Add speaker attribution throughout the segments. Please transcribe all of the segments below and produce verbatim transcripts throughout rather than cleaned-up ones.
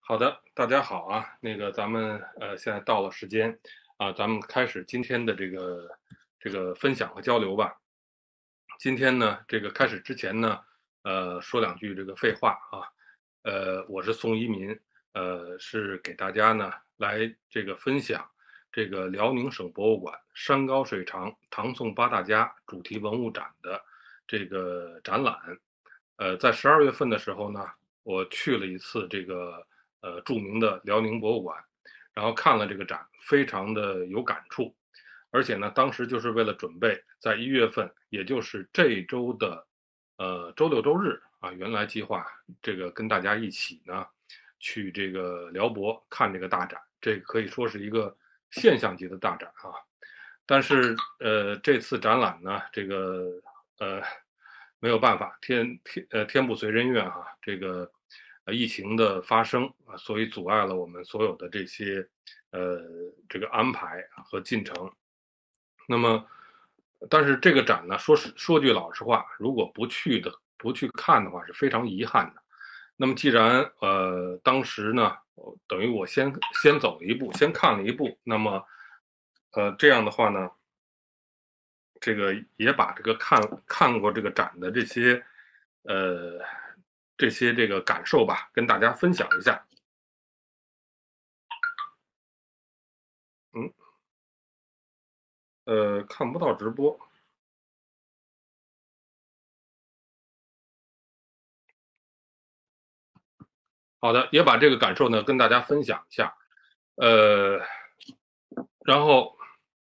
Speaker 1: 好的，大家好啊。那个咱们呃现在到了时间啊，咱们开始今天的这个这个分享和交流吧。今天呢，这个开始之前呢，呃，说两句这个废话啊。呃，我是宋一民，呃，是给大家呢来这个分享这个辽宁省博物馆山高水长唐宋八大家主题文物展的这个展览。呃，在十二月份的时候呢，我去了一次这个呃著名的辽宁博物馆，然后看了这个展，非常的有感触。而且呢，当时就是为了准备在一月份，也就是这一周的呃周六周日啊，原来计划这个跟大家一起呢去这个辽博看这个大展，这可以说是一个现象级的大展啊。但是呃这次展览呢，这个呃没有办法，天天呃天不遂人愿哈、啊，这个呃疫情的发生啊，所以阻碍了我们所有的这些呃这个安排和进程。那么，但是这个展呢，说实说句老实话，如果不去的不去看的话，是非常遗憾的。那么既然呃当时呢，等于我先先走了一步，先看了一步，那么呃这样的话呢，这个也把这个看看过这个展的这些呃这些这个感受吧，跟大家分享一下。嗯，呃，看不到直播。好的，也把这个感受呢跟大家分享一下。呃，然后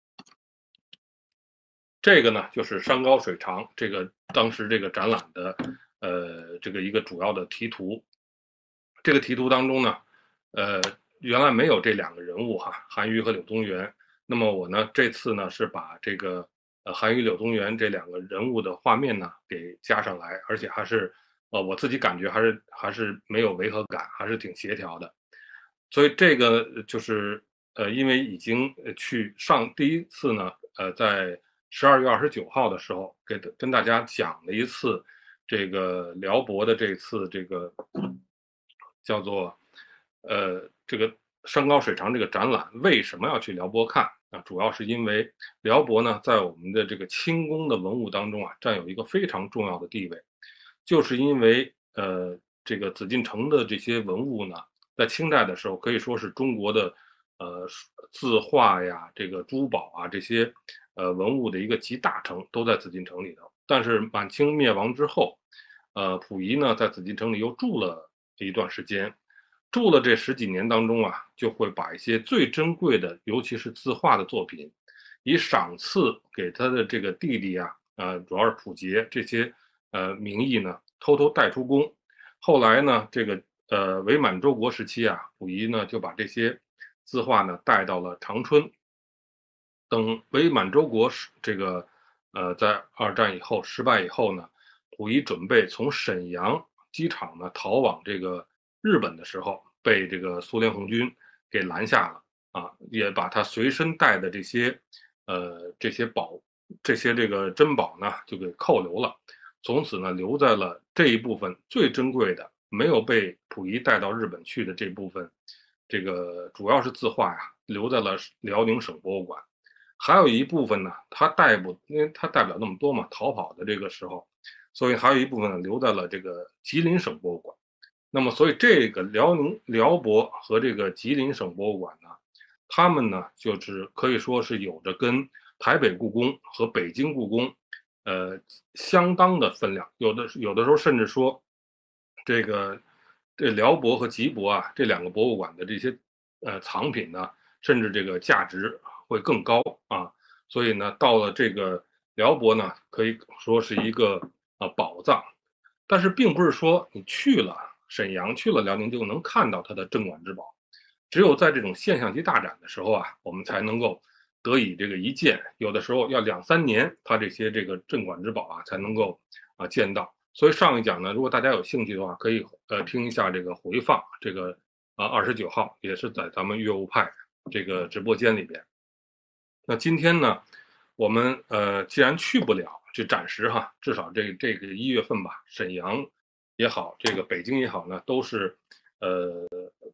Speaker 1: 这个呢就是山高水长，这个当时这个展览的呃这个一个主要的题图。这个题图当中呢，呃，原来没有这两个人物哈，韩愈和柳宗元。那么我呢这次呢是把这个呃韩愈、柳宗元这两个人物的画面呢给加上来，而且还是呃我自己感觉还是还是没有违和感，还是挺协调的。所以这个就是呃，因为已经去上第一次呢，呃，在十二月二十九号的时候，给跟大家讲了一次这个辽博的这次这个叫做呃这个山高水长这个展览，为什么要去辽博看啊？主要是因为辽博呢，在我们的这个清宫的文物当中啊，占有一个非常重要的地位，就是因为呃这个紫禁城的这些文物呢。在清代的时候，可以说是中国的呃字画呀、这个珠宝啊这些呃文物的一个集大成，都在紫禁城里头。但是满清灭亡之后，呃，溥仪呢在紫禁城里又住了一段时间，住了这十几年当中啊，就会把一些最珍贵的，尤其是字画的作品，以赏赐给他的这个弟弟啊，呃，主要是溥杰这些呃名义呢，偷偷带出宫。后来呢，这个呃伪满洲国时期啊，溥仪呢就把这些字画呢带到了长春。等伪满洲国这个呃在二战以后失败以后呢，溥仪准备从沈阳机场呢逃往这个日本的时候，被这个苏联红军给拦下了啊，也把他随身带的这些呃这些宝这些这个珍宝呢就给扣留了。从此呢留在了这一部分最珍贵的，没有被溥仪带到日本去的这部分，这个主要是字画呀，留在了辽宁省博物馆。还有一部分呢，他带不，因为他带不了那么多嘛，逃跑的这个时候，所以还有一部分呢留在了这个吉林省博物馆。那么，所以这个辽宁辽博和这个吉林省博物馆呢，他们呢就是可以说是有着跟台北故宫和北京故宫，呃，相当的分量。有的有的时候甚至说，这个这辽博和吉博啊这两个博物馆的这些呃藏品呢，甚至这个价值会更高啊。所以呢，到了这个辽博呢，可以说是一个啊宝藏。但是并不是说你去了沈阳、去了辽宁就能看到它的镇馆之宝，只有在这种现象级大展的时候啊，我们才能够得以这个一见。有的时候要两三年，它这些这个镇馆之宝啊才能够啊见到。所以上一讲呢，如果大家有兴趣的话，可以呃听一下这个回放，这个啊二十九号也是在咱们乐务派这个直播间里边。那今天呢，我们呃既然去不了，就暂时哈，至少这这个一月份吧，沈阳也好，这个北京也好呢，都是呃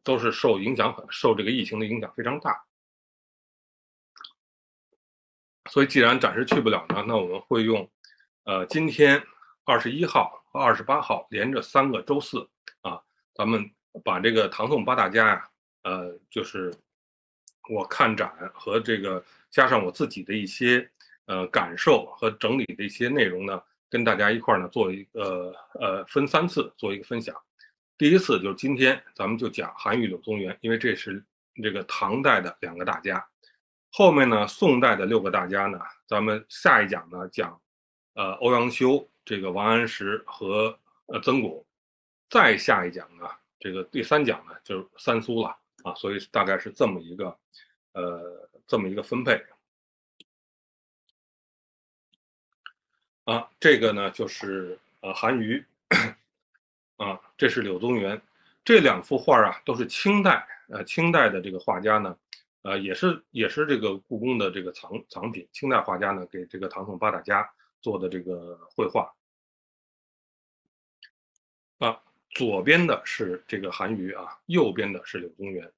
Speaker 1: 都是受影响很受这个疫情的影响非常大。所以既然暂时去不了呢，那我们会用呃今天二十一号和二十八号连着三个周四啊，咱们把这个唐宋八大家呀，呃，就是我看展和这个加上我自己的一些呃感受和整理的一些内容呢，跟大家一块呢做一个呃分三次做一个分享。第一次就是今天咱们就讲韩愈、柳宗元，因为这是这个唐代的两个大家。后面呢，宋代的六个大家呢，咱们下一讲呢讲，呃，欧阳修、这个王安石和呃曾巩，再下一讲呢，这个第三讲呢就是三苏了啊，所以大概是这么一个，呃，这么一个分配。啊，这个呢就是呃韩愈，啊，这是柳宗元，这两幅画啊都是清代，呃，清代的这个画家呢。呃，也是也是这个故宫的这个藏藏品，清代画家呢给这个唐宋八大家做的这个绘画。啊，左边的是这个韩愈啊，右边的是柳宗元。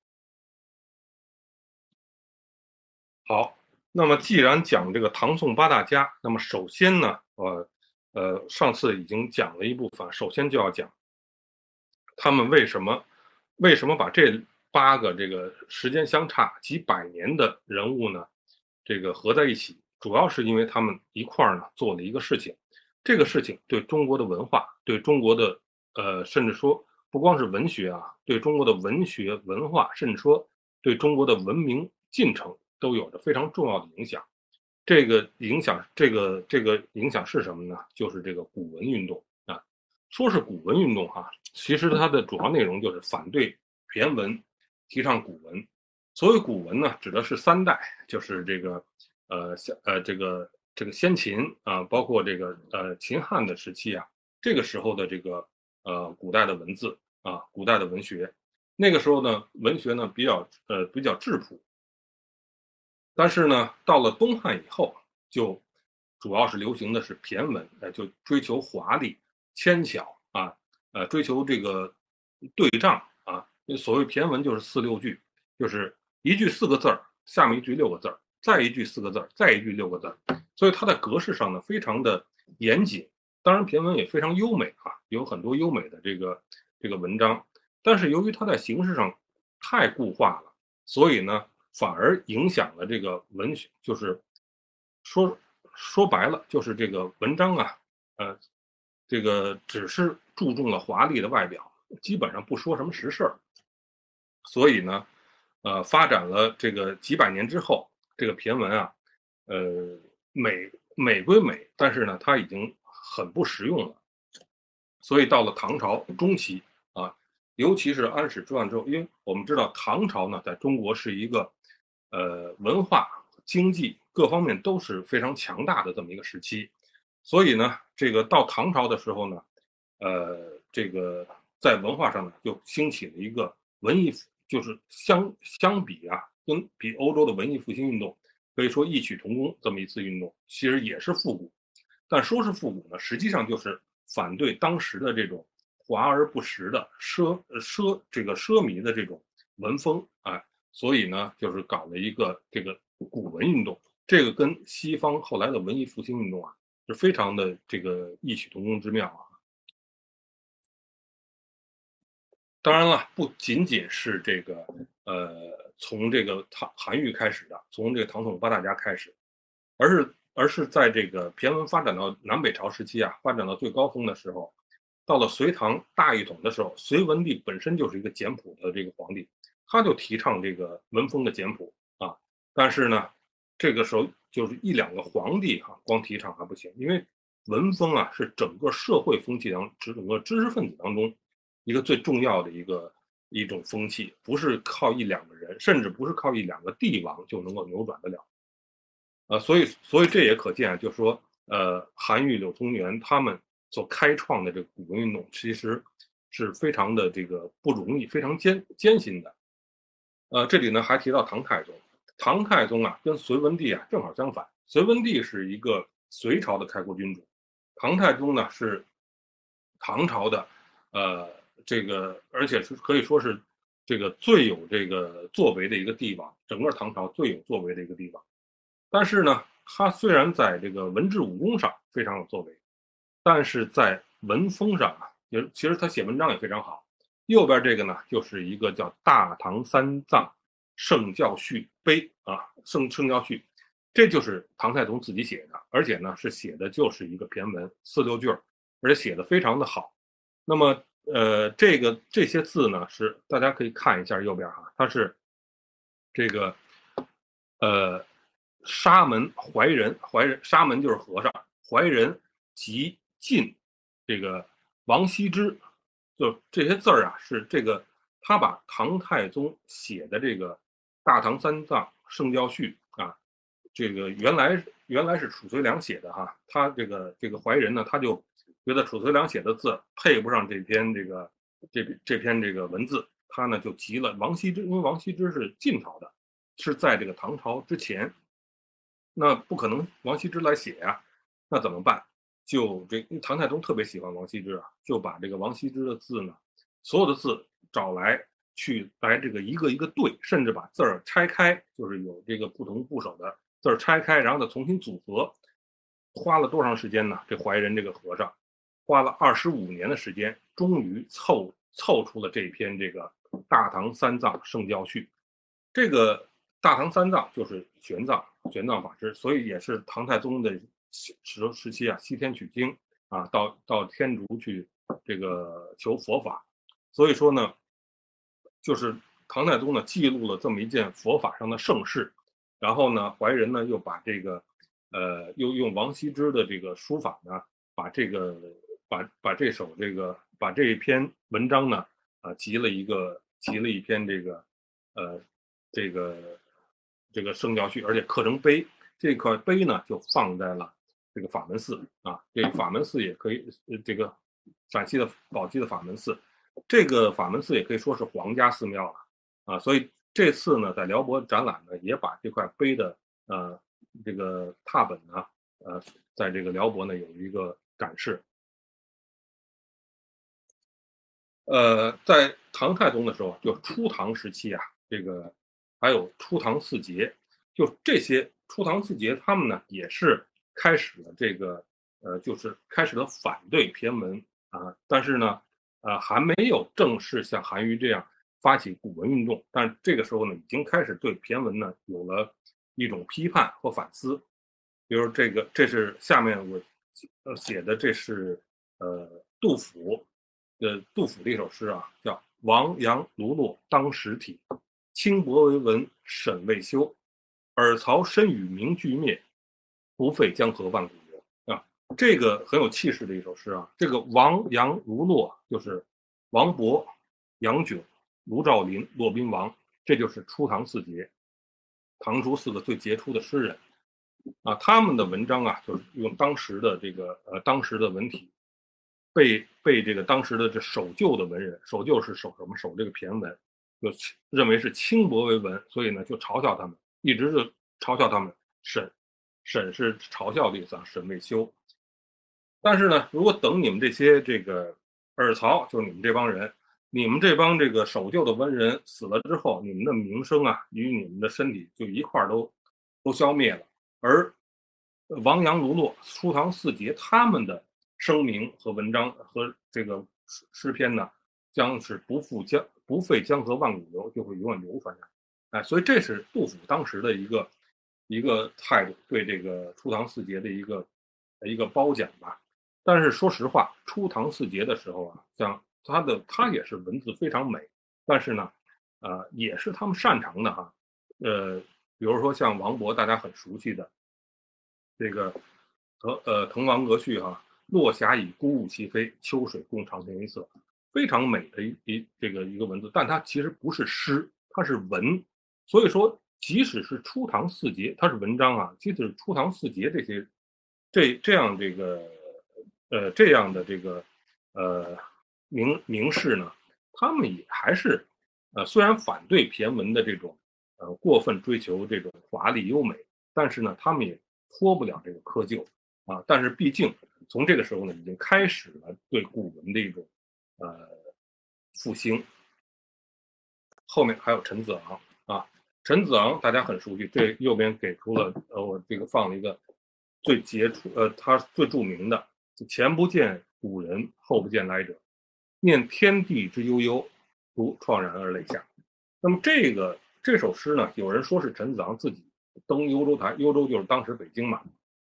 Speaker 1: 好，那么既然讲这个唐宋八大家，那么首先呢，呃呃，上次已经讲了一部分，首先就要讲他们为什么为什么把这八个这个时间相差几百年的人物呢，这个合在一起，主要是因为他们一块儿呢做了一个事情，这个事情对中国的文化，对中国的呃，甚至说不光是文学啊，对中国的文学文化，甚至说对中国的文明进程都有着非常重要的影响。这个影响，这个这个影响是什么呢？就是这个古文运动啊。说是古文运动哈、啊，其实它的主要内容就是反对骈文，提倡古文。所谓古文呢，指的是三代，就是这个呃呃这个这个先秦啊，包括这个呃秦汉的时期啊，这个时候的这个呃古代的文字啊，古代的文学。那个时候呢，文学呢比较呃比较质朴，但是呢，到了东汉以后，就主要是流行的是骈文，呃，就追求华丽、纤巧啊，呃，追求这个对仗啊。所谓骈文就是四六句，就是一句四个字儿，下面一句六个字儿，再一句四个字儿，再一句六个字儿。所以它在格式上呢非常的严谨，当然骈文也非常优美啊，有很多优美的这个这个文章。但是由于它在形式上太固化了，所以呢。反而影响了这个文学，就是说说白了，就是这个文章啊，呃，这个只是注重了华丽的外表，基本上不说什么实事儿。所以呢，呃，发展了这个几百年之后，这个骈文啊，呃，美美归美，但是呢，它已经很不实用了。所以到了唐朝中期啊，尤其是安史之乱之后，因为我们知道唐朝呢，在中国是一个呃文化、经济各方面都是非常强大的这么一个时期，所以呢，这个到唐朝的时候呢，呃，这个在文化上呢，就兴起了一个文艺，就是相相比啊，跟比欧洲的文艺复兴运动可以说异曲同工这么一次运动，其实也是复古，但说是复古呢，实际上就是反对当时的这种华而不实的奢奢这个奢靡的这种文风，哎，所以呢，就是搞了一个这个古文运动，这个跟西方后来的文艺复兴运动啊，是非常的这个异曲同工之妙啊。当然了，不仅仅是这个呃，从这个唐韩愈开始的，从这个唐宋八大家开始，而是而是在这个骈文发展到南北朝时期啊，发展到最高峰的时候，到了隋唐大一统的时候，隋文帝本身就是一个简朴的这个皇帝，他就提倡这个文风的简朴啊。但是呢，这个时候就是一两个皇帝哈、啊，光提倡还不行，因为文风啊是整个社会风气当整个知识分子当中一个最重要的一个一种风气，不是靠一两个人，甚至不是靠一两个帝王就能够扭转得了。呃，所以所以这也可见，就是说，呃，韩愈、柳宗元他们所开创的这个古文运动，其实是非常的这个不容易，非常艰艰辛的。呃，这里呢还提到唐太宗，唐太宗啊跟隋文帝啊正好相反，隋文帝是一个隋朝的开国君主，唐太宗呢是唐朝的，呃，这个而且是可以说是这个最有这个作为的一个地方，整个唐朝最有作为的一个地方。但是呢，他虽然在这个文治武功上非常有作为，但是在文风上啊，也其实他写文章也非常好。右边这个呢，就是一个叫《大唐三藏圣教序碑》啊，圣圣教序，这就是唐太宗自己写的，而且呢是写的就是一个骈文四六句，而且写的非常的好。那么呃，这个这些字呢，是大家可以看一下右边哈，它是这个呃沙门怀仁，怀仁沙门就是和尚，怀仁即晋这个王羲之，就这些字儿啊，是这个他把唐太宗写的这个《大唐三藏圣教序》啊，这个原来原来是褚遂良写的哈，他这个这个怀仁呢，他就觉得褚遂良写的字配不上这篇这个这这篇这个文字，他呢就急了王羲之，因为王羲之是晋朝的，是在这个唐朝之前，那不可能王羲之来写呀、啊，那怎么办？就这唐太宗特别喜欢王羲之啊，就把这个王羲之的字呢，所有的字找来去来这个一个一个对，甚至把字儿拆开，就是有这个不同部首的字儿拆开，然后再重新组合，花了多长时间呢？这怀仁这个和尚花了二十五年的时间，终于凑凑出了这篇这个《大唐三藏圣教序》。这个大唐三藏就是玄奘，玄奘法师，所以也是唐太宗的时时期啊，西天取经啊，到到天竺去这个求佛法。所以说呢，就是唐太宗呢记录了这么一件佛法上的盛事，然后呢，怀仁呢又把这个呃又用王羲之的这个书法呢，把这个把把这首这个把这一篇文章呢啊、呃、集了一个集了一篇这个呃这个这个圣教序，而且刻成碑。这块碑呢就放在了这个法门寺啊，这个法门寺也可以，这个陕西的宝鸡的法门寺，这个法门寺也可以说是皇家寺庙了啊。所以这次呢，在辽博展览呢，也把这块碑的呃这个拓本呢，呃，在这个辽博呢有一个展示。呃，在唐太宗的时候，就初唐时期啊，这个还有初唐四杰，就这些初唐四杰，他们呢也是开始了这个呃，就是开始了反对骈文啊，但是呢，呃，还没有正式像韩愈这样发起古文运动，但这个时候呢，已经开始对骈文呢有了一种批判或反思。比如这个，这是下面我呃写的，这是呃杜甫。呃，杜甫的一首诗啊，叫《王杨卢骆当时体，轻薄为文沈未休。尔曹身与名俱灭，不废江河万古流》啊。这个很有气势的一首诗啊。这个王杨卢骆就是王勃、杨炯、卢照邻、骆宾王，这就是初唐四杰，唐初四个最杰出的诗人啊。他们的文章啊，就是用当时的这个呃当时的文体。被被这个当时的这守旧的文人，守旧是守什么？守这个骈文，就认为是轻薄为文，所以呢就嘲笑他们，一直就嘲笑他们。沈沈是嘲笑的意思啊，沈未休。但是呢，如果等你们这些这个尔曹，就是你们这帮人，你们这帮这个守旧的文人死了之后，你们的名声啊，与你们的身体就一块都都消灭了。而王杨卢骆、初唐四杰他们的声明和文章和这个诗篇呢，将是不复江不废江河万古流，就会永远流传下来。哎，所以这是杜甫当时的一个一个态度，对这个初唐四杰的一个一个褒奖吧。但是说实话，初唐四杰的时候啊，像他的他也是文字非常美，但是呢，呃，也是他们擅长的哈。呃，比如说像王勃，大家很熟悉的这个滕呃滕王阁序哈，落霞以孤鹜齐飞，秋水共长天一色，非常美的一一这个一个文字，但它其实不是诗，它是文。所以说，即使是初唐四杰，它是文章啊，即使是初唐四杰这些这这样这个呃这样的这个呃名名士呢，他们也还是呃虽然反对骈文的这种呃过分追求这种华丽优美，但是呢，他们也脱不了这个窠臼啊。但是毕竟从这个时候呢，已经开始了对古文的一种呃复兴。 后面还有陈子昂啊。陈子昂大家很熟悉，这右边给出了呃我这个放了一个最杰出呃他最著名的前不见古人后不见来者，念天地之悠悠，独怆然而泪下。那么这个这首诗呢，有人说是陈子昂自己登幽州台，幽州就是当时北京嘛。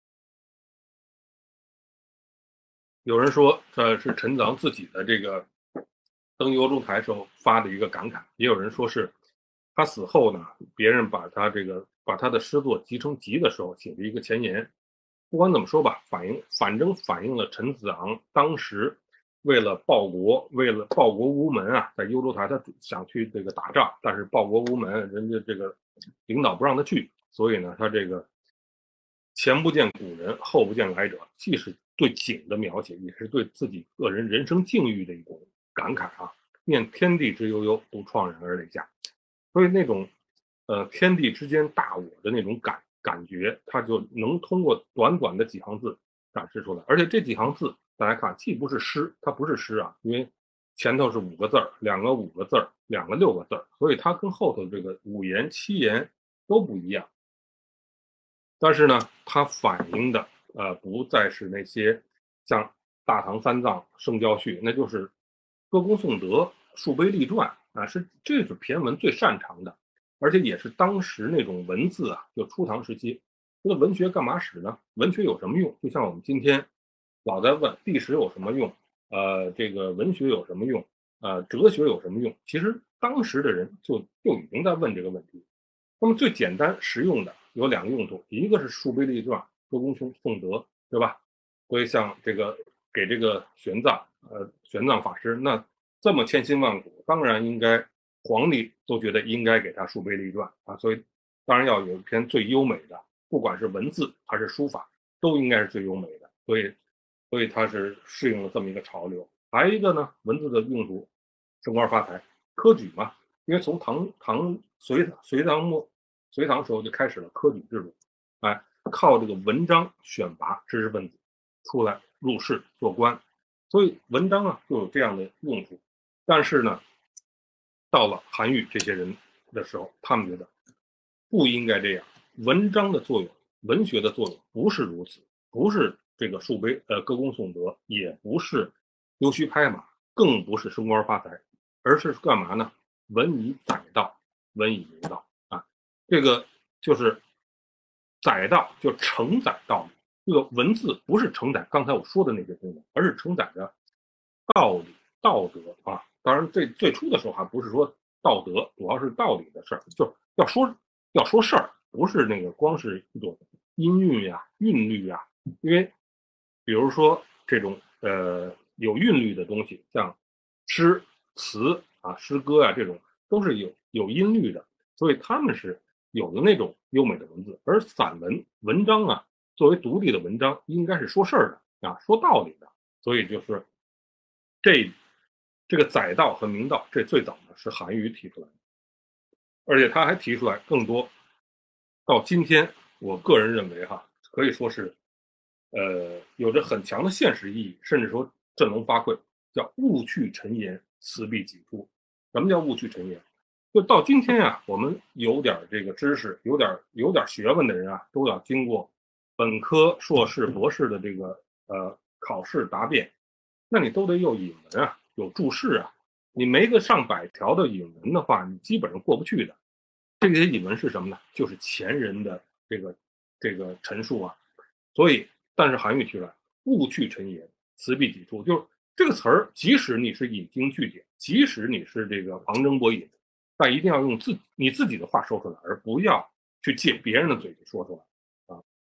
Speaker 1: 有人说这是陈子昂自己的这个登幽州台时候发的一个感慨，也有人说是他死后呢，别人把他这个把他的诗作集成集的时候写的一个前言。不管怎么说吧，反映反正反映了陈子昂当时为了报国，为了报国无门啊，在幽州台他想去这个打仗，但是报国无门，人家这个领导不让他去，所以呢，他这个前不见古人，后不见来者，既是对景的描写，也是对自己个人人生境遇的一种感慨啊。念天地之悠悠，独怆然而泪下。所以那种呃天地之间大我的那种感感觉，他就能通过短短的几行字展示出来。而且这几行字，大家看，既不是诗，它不是诗啊，因为前头是五个字儿，两个五个字儿，两个六个字儿，所以它跟后头这个五言七言都不一样。但是呢，它反映的呃不再是那些像大唐三藏、圣教序，那就是歌功颂德、树碑立传啊，是这是骈文最擅长的，而且也是当时那种文字啊，就初唐时期，那文学干嘛使呢？文学有什么用？就像我们今天老在问历史有什么用，呃，这个文学有什么用，呃，哲学有什么用？其实当时的人就就已经在问这个问题。那么最简单实用的有两个用途，一个是树碑立传，歌功颂颂德，对吧？所以像这个给这个玄奘，呃，玄奘法师，那这么千辛万苦，当然应该皇帝都觉得应该给他树碑立传啊，所以当然要有一篇最优美的，不管是文字还是书法，都应该是最优美的，所以所以他是适应了这么一个潮流。还有一个呢，文字的用途，升官发财，科举嘛，因为从唐唐隋隋唐末隋唐时候就开始了科举制度，哎，靠这个文章选拔知识分子出来入仕做官，所以文章啊就有这样的用处。但是呢，到了韩愈这些人的时候，他们觉得不应该这样。文章的作用，文学的作用不是如此，不是这个树碑呃歌功颂德，也不是溜须拍马，更不是升官发财，而是干嘛呢？文以载道，文以明道啊。这个就是载道，就承载道理。这个文字不是承载刚才我说的那些功能，而是承载着道理、道德啊。当然，这最初的时候还不是说道德，主要是道理的事儿，就是要说要说事儿，不是那个光是一种音韵呀、韵律呀。因为比如说这种呃有韵律的东西，像诗词啊、诗歌啊这种，都是有有音律的，所以他们是有的那种优美的文字。而散文文章啊，作为独立的文章，应该是说事儿的啊，说道理的。所以就是这这个载道和明道，这最早呢是韩愈提出来的，而且他还提出来更多。到今天，我个人认为哈，可以说是呃有着很强的现实意义，甚至说振聋发聩，叫勿去陈言，辞毕己出。什么叫勿去陈言？就到今天啊，我们有点这个知识，有点有点学问的人啊，都要经过本科、硕士、博士的这个呃考试答辩，那你都得有引文啊，有注释啊。你没个上百条的引文的话，你基本上过不去的。这些引文是什么呢？就是前人的这个这个陈述啊。所以，但是韩愈提出来，勿去陈言，辞毕己出，就是这个词儿，即使你是引经据典，即使你是这个旁征博引，但一定要用自你自己的话说出来，而不要去借别人的嘴去说出来啊。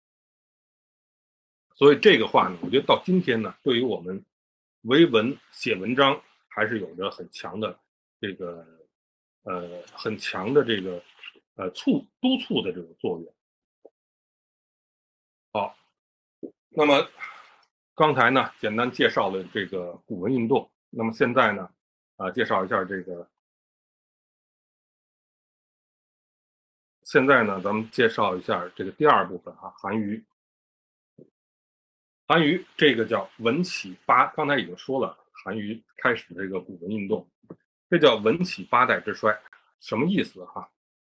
Speaker 1: 所以这个话呢，我觉得到今天呢，对于我们为文写文章，还是有着很强的这个呃很强的这个呃促督促的这种作用。好，那么刚才呢，简单介绍了这个古文运动。那么现在呢，啊、呃，介绍一下这个。现在呢，咱们介绍一下这个第二部分啊，韩愈。韩愈这个叫文起八，刚才已经说了，韩愈开始这个古文运动，这叫文起八代之衰。 什么意思哈？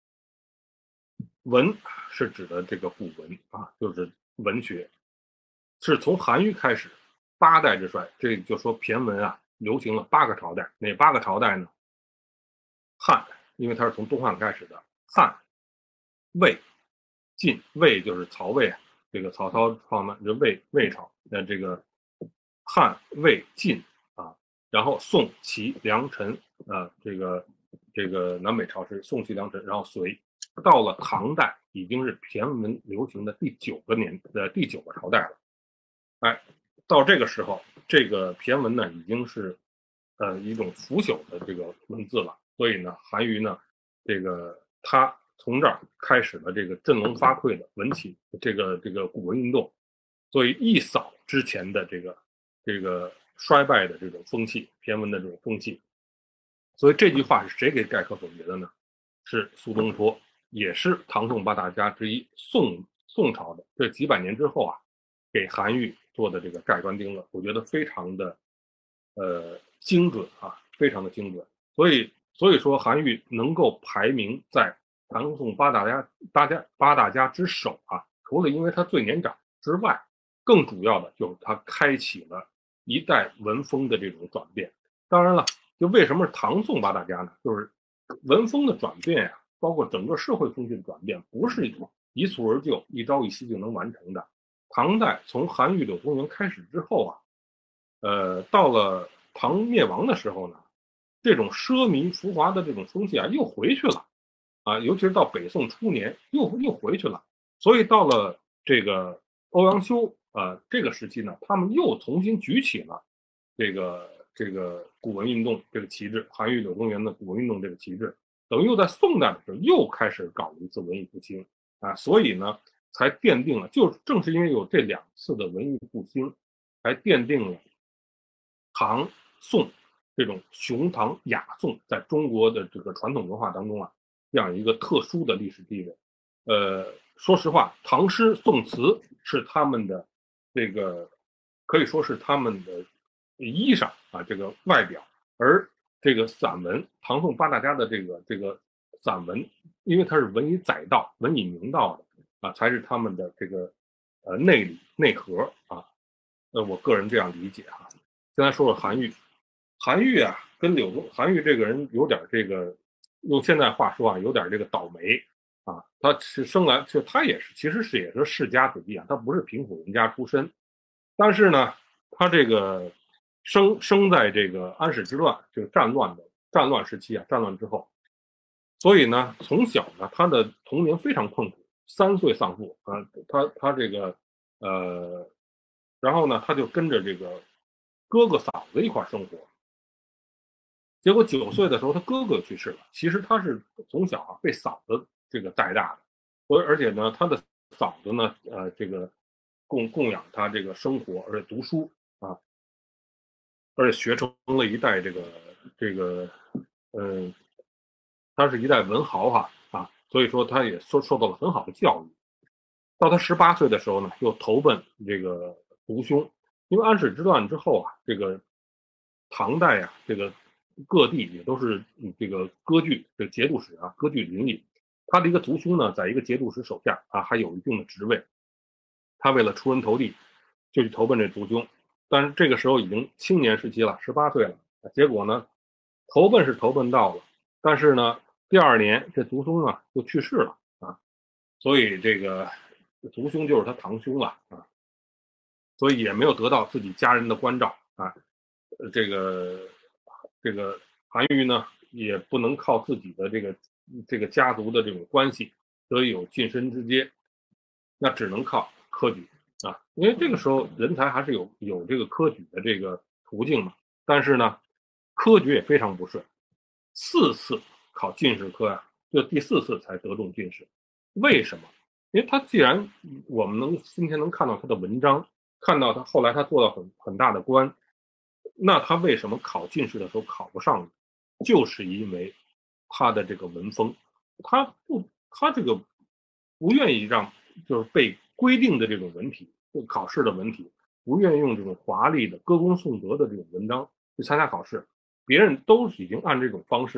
Speaker 1: 文是指的这个古文啊，就是文学，是从韩愈开始，八代之衰，这就说骈文啊流行了八个朝代，哪八个朝代呢？汉，因为它是从东汉开始的，汉、魏、晋，魏就是曹魏啊，这个曹操创办这魏魏朝，那这个汉、魏、晋啊，然后宋、齐、梁、陈啊，这个这个南北朝是宋、齐、梁、陈，然后隋，到了唐代已经是骈文流行的第九个年的第九个朝代了。哎，到这个时候，这个骈文呢已经是呃一种腐朽的这个文字了，所以呢，韩愈呢，这个他从这儿开始了这个振聋发聩的文起，这个这个古文运动，所以一扫之前的这个这个衰败的这种风气，骈文的这种风气。所以这句话是谁给概括总结的呢？是苏东坡，也是唐宋八大家之一，宋宋朝的这几百年之后啊，给韩愈做的这个盖棺定论，我觉得非常的呃精准啊，非常的精准。所以所以说韩愈能够排名在唐宋八大家大家八大家之首啊，除了因为他最年长之外，更主要的就是他开启了一代文风的这种转变。当然了，就为什么是唐宋八大家呢？就是文风的转变呀、啊，包括整个社会风气的转变，不是一蹴而就、一朝一夕就能完成的。唐代从韩愈、柳宗元开始之后啊，呃，到了唐灭亡的时候呢，这种奢靡浮华的这种风气啊，又回去了，啊，尤其是到北宋初年，又又回去了。所以到了这个欧阳修啊、呃、这个时期呢，他们又重新举起了这个这个古文运动这个旗帜，韩愈、柳宗元的古文运动这个旗帜，等于又在宋代的时候又开始搞了一次文艺复兴啊，所以呢，才奠定了，就正是因为有这两次的文艺复兴，才奠定了唐宋这种雄唐雅宋在中国的这个传统文化当中啊，这样一个特殊的历史地位。呃，说实话，唐诗宋词是他们的这个可以说是他们的衣裳啊，这个外表，而这个散文，唐宋八大家的这个这个散文，因为它是文以载道、文以明道的啊，才是他们的这个呃内里内核啊。呃，我个人这样理解哈、啊。先来说说韩愈，韩愈啊，跟柳宗，韩愈这个人有点这个，用现在话说啊，有点这个倒霉啊。他是生来就他也是，其实是也是世家子弟啊，他不是贫苦人家出身，但是呢，他这个生生在这个安史之乱，这个战乱的战乱时期啊，战乱之后，所以呢，从小呢，他的童年非常困苦，三岁丧父啊，他他这个呃，然后呢，他就跟着这个哥哥嫂子一块生活。结果九岁的时候，他哥哥去世了。其实他是从小啊被嫂子这个带大的，而而且呢，他的嫂子呢，呃，这个供供养他这个生活，而且读书啊，而且学成了一代这个这个，嗯、呃，他是一代文豪哈啊，所以说他也受受到了很好的教育。到他十八岁的时候呢，又投奔这个族兄，因为安史之乱之后啊，这个唐代啊，这个各地也都是这个割据，这个节度使啊，割据林立。他的一个族兄呢，在一个节度使手下啊，还有一定的职位。他为了出人头地，就去投奔这族兄。但是这个时候已经青年时期了，十八岁了。结果呢，投奔是投奔到了，但是呢，第二年这族兄啊就去世了啊，所以这个族兄就是他堂兄了啊，所以也没有得到自己家人的关照啊。这个这个韩愈呢，也不能靠自己的这个这个家族的这种关系得以有晋升之阶，那只能靠科举啊，因为这个时候人才还是有有这个科举的这个途径嘛。但是呢，科举也非常不顺，四次考进士科呀、啊，就第四次才得中进士。为什么？因为他既然我们能今天能看到他的文章，看到他后来他做到很很大的官，那他为什么考进士的时候考不上呢？就是因为他的这个文风，他不，他这个不愿意让就是被规定的这种文体，考试的文体，不愿意用这种华丽的歌功颂德的这种文章去参加考试，别人都已经按这种方式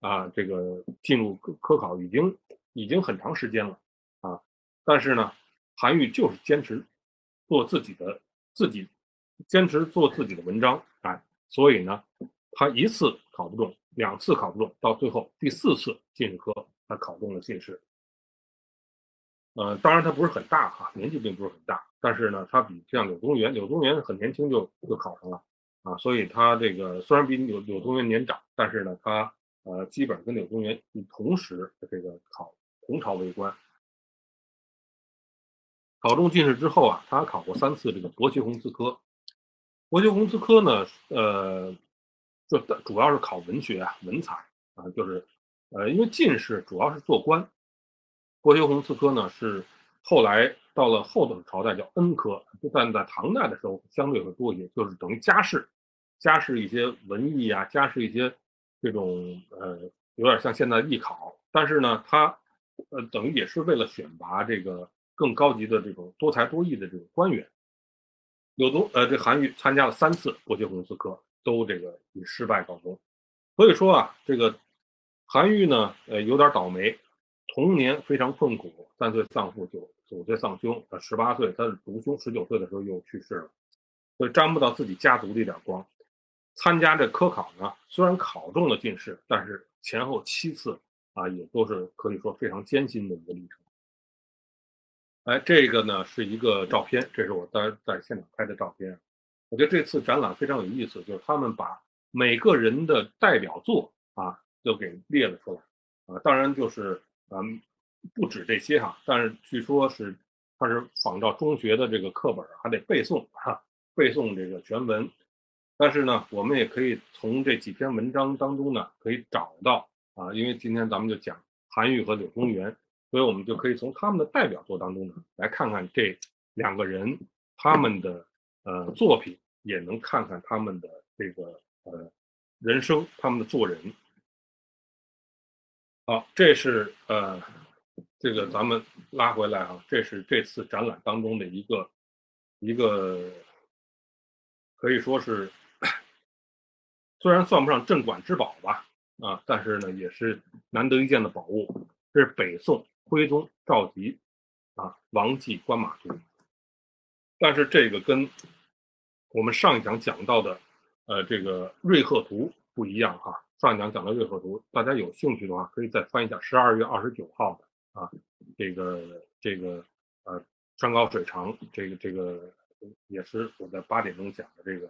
Speaker 1: 啊，这个进入科科考已经已经很长时间了啊，但是呢，韩愈就是坚持做自己的自己坚持做自己的文章，哎，所以呢，他一次考不中，两次考不中，到最后第四次进士科他考中了进士。呃，当然他不是很大哈、年纪并不是很大，但是呢，他比像柳宗元，柳宗元很年轻就就考上了啊，所以他这个虽然比柳柳宗元年长，但是呢，他呃基本跟柳宗元同时这个考同朝为官。考中进士之后啊，他还考过三次这个博学鸿词科。博学鸿词科呢，呃，就主要是考文学啊、文采啊，就是呃，因为进士主要是做官，博学鸿词科呢是后来到了后头朝代叫恩科，但在唐代的时候相对会多一些，就是等于家世，家世一些文艺啊，家世一些这种呃，有点像现在艺考，但是呢，它呃等于也是为了选拔这个更高级的这种多才多艺的这种官员。柳宗呃，这韩愈参加了三次博学鸿词科，都这个以失败告终。所以说啊，这个韩愈呢，呃，有点倒霉，童年非常困苦，三岁丧父，九九岁丧兄，呃，十八岁他是独兄，十九岁的时候又去世了，所以沾不到自己家族的一点光。参加这科考呢，虽然考中了进士，但是前后七次啊，也都是可以说非常艰辛的一个历程。哎，这个呢是一个照片，这是我在在现场拍的照片。我觉得这次展览非常有意思，就是他们把每个人的代表作啊都给列了出来啊，当然就是嗯不止这些哈，但是据说是他是仿照中学的这个课本，还得背诵哈、背诵这个全文。但是呢，我们也可以从这几篇文章当中呢，可以找到啊，因为今天咱们就讲韩愈和柳宗元，所以我们就可以从他们的代表作当中呢，来看看这两个人他们的呃作品，也能看看他们的这个呃人生，他们的做人。好，这是呃这个咱们拉回来啊，这是这次展览当中的一个一个可以说是虽然算不上镇馆之宝吧，啊，但是呢也是难得一见的宝物。这是北宋徽宗赵佶啊王继官马图，但是这个跟我们上一讲讲到的呃这个瑞鹤图不一样哈。上一讲讲的瑞鹤图，大家有兴趣的话可以再翻一下十二月二十九号的啊，这个这个呃山高水长，这个这个也是我在八点钟讲的这个。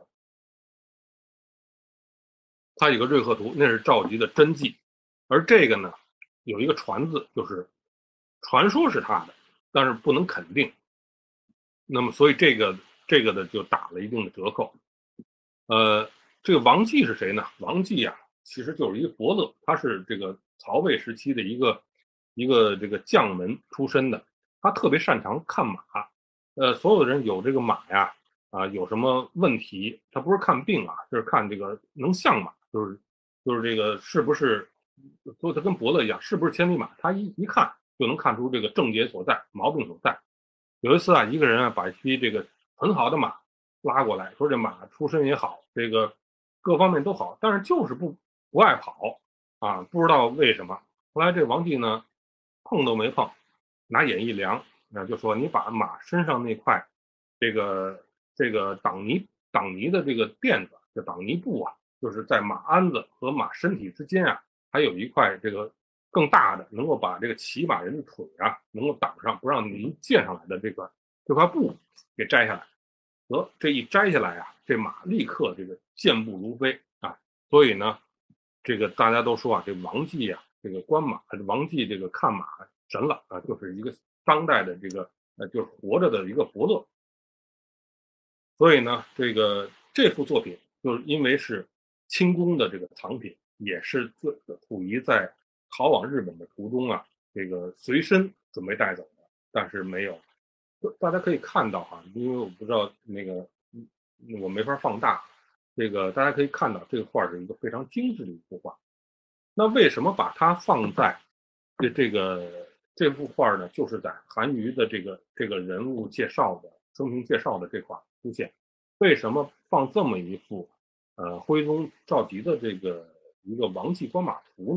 Speaker 1: 它有个瑞鹤图，那是赵佶的真迹，而这个呢，有一个传字，就是传说是他的，但是不能肯定。那么，所以这个这个的就打了一定的折扣。呃，这个王继是谁呢？王继啊，其实就是一个伯乐，他是这个曹魏时期的一个一个这个将门出身的，他特别擅长看马。呃，所有的人有这个马呀，啊，有什么问题，他不是看病啊，就是看这个能像马，就是就是这个是不是，所以他跟伯乐一样，是不是千里马，他一一看就能看出这个症结所在，毛病所在。有一次啊，一个人啊把一匹这个很好的马拉过来，说这马出身也好，这个各方面都好，但是就是不不爱跑啊，不知道为什么。后来这王继呢，碰都没碰，拿眼一量，那就说你把马身上那块这个这个挡泥挡泥的这个垫子，这挡泥布啊，就是在马鞍子和马身体之间啊，还有一块这个更大的，能够把这个骑马人的腿啊能够挡上，不让泥溅上来的这个这块布给摘下来。得这一摘下来啊，这马立刻这个健步如飞啊。所以呢，这个大家都说啊，这王继啊，这个观马，王继这个看马神了啊，就是一个当代的这个呃，就是活着的一个伯乐。所以呢，这个这幅作品就是因为是清宫的这个藏品，也是自溥仪在逃往日本的途中啊，这个随身准备带走的，但是没有。大家可以看到哈，因为我不知道那个，我没法放大。这个大家可以看到，这个画是一个非常精致的一幅画。那为什么把它放在这这个这幅画呢？就是在韩愈的这个这个人物介绍的生平介绍的这块出现。为什么放这么一幅呃徽宗赵佶的这个一个王继观马图呢？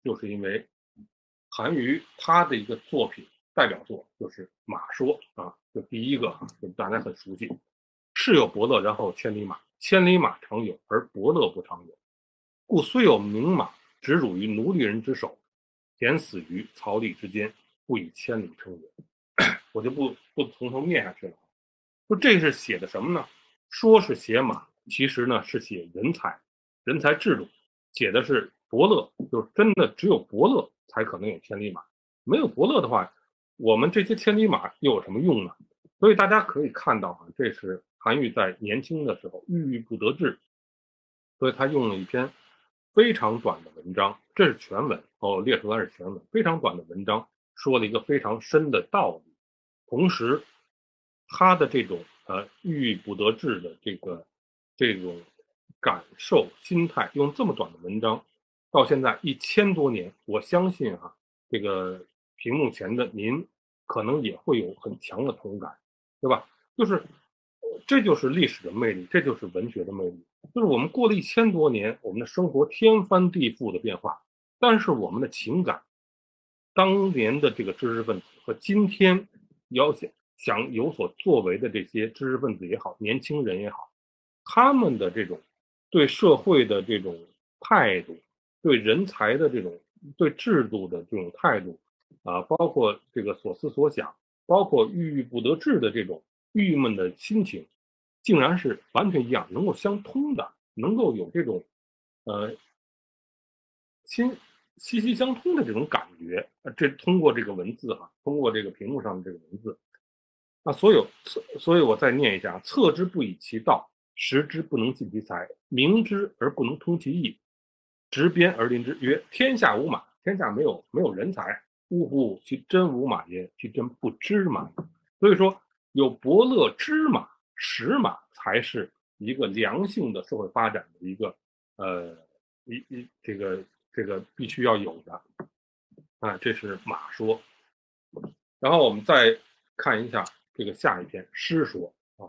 Speaker 1: 就是因为韩愈他的一个作品代表作就是马说啊，就第一个啊，就大家很熟悉，世有伯乐，然后千里马，千里马常有，而伯乐不常有。故虽有名马，只辱于奴隶人之手，田死于槽枥之间，不以千里称也。我就不不从头念下去了。说这是写的什么呢？说是写马，其实呢是写人才，人才制度，写的是伯乐，就是真的只有伯乐才可能有千里马，没有伯乐的话，我们这些千里马又有什么用呢？所以大家可以看到啊，这是韩愈在年轻的时候郁郁不得志，所以他用了一篇非常短的文章，这是全文哦，列出来是全文，非常短的文章，说了一个非常深的道理。同时，他的这种呃郁郁不得志的这个这种感受心态，用这么短的文章，到现在一千多年，我相信啊，这个屏幕前的您可能也会有很强的同感，对吧？就是这就是历史的魅力，这就是文学的魅力。就是我们过了一千多年，我们的生活天翻地覆的变化，但是我们的情感，当年的这个知识分子和今天要想想有所作为的这些知识分子也好，年轻人也好，他们的这种对社会的这种态度，对人才的这种对制度的这种态度啊，包括这个所思所想，包括郁郁不得志的这种郁闷的心情，竟然是完全一样，能够相通的，能够有这种呃心息息相通的这种感觉。呃这通过这个文字哈、啊，通过这个屏幕上的这个文字，啊，所有所以我再念一下：测之不以其道，识之不能尽其才，明之而不能通其义，执鞭而临之，曰：天下无马，天下没有没有人才，呜呼！其真无马也，其真不知马。所以说，有伯乐知马、识马，才是一个良性的社会发展的一个呃一一这个这个必须要有的啊，这是马说。然后我们再看一下这个下一篇诗说啊，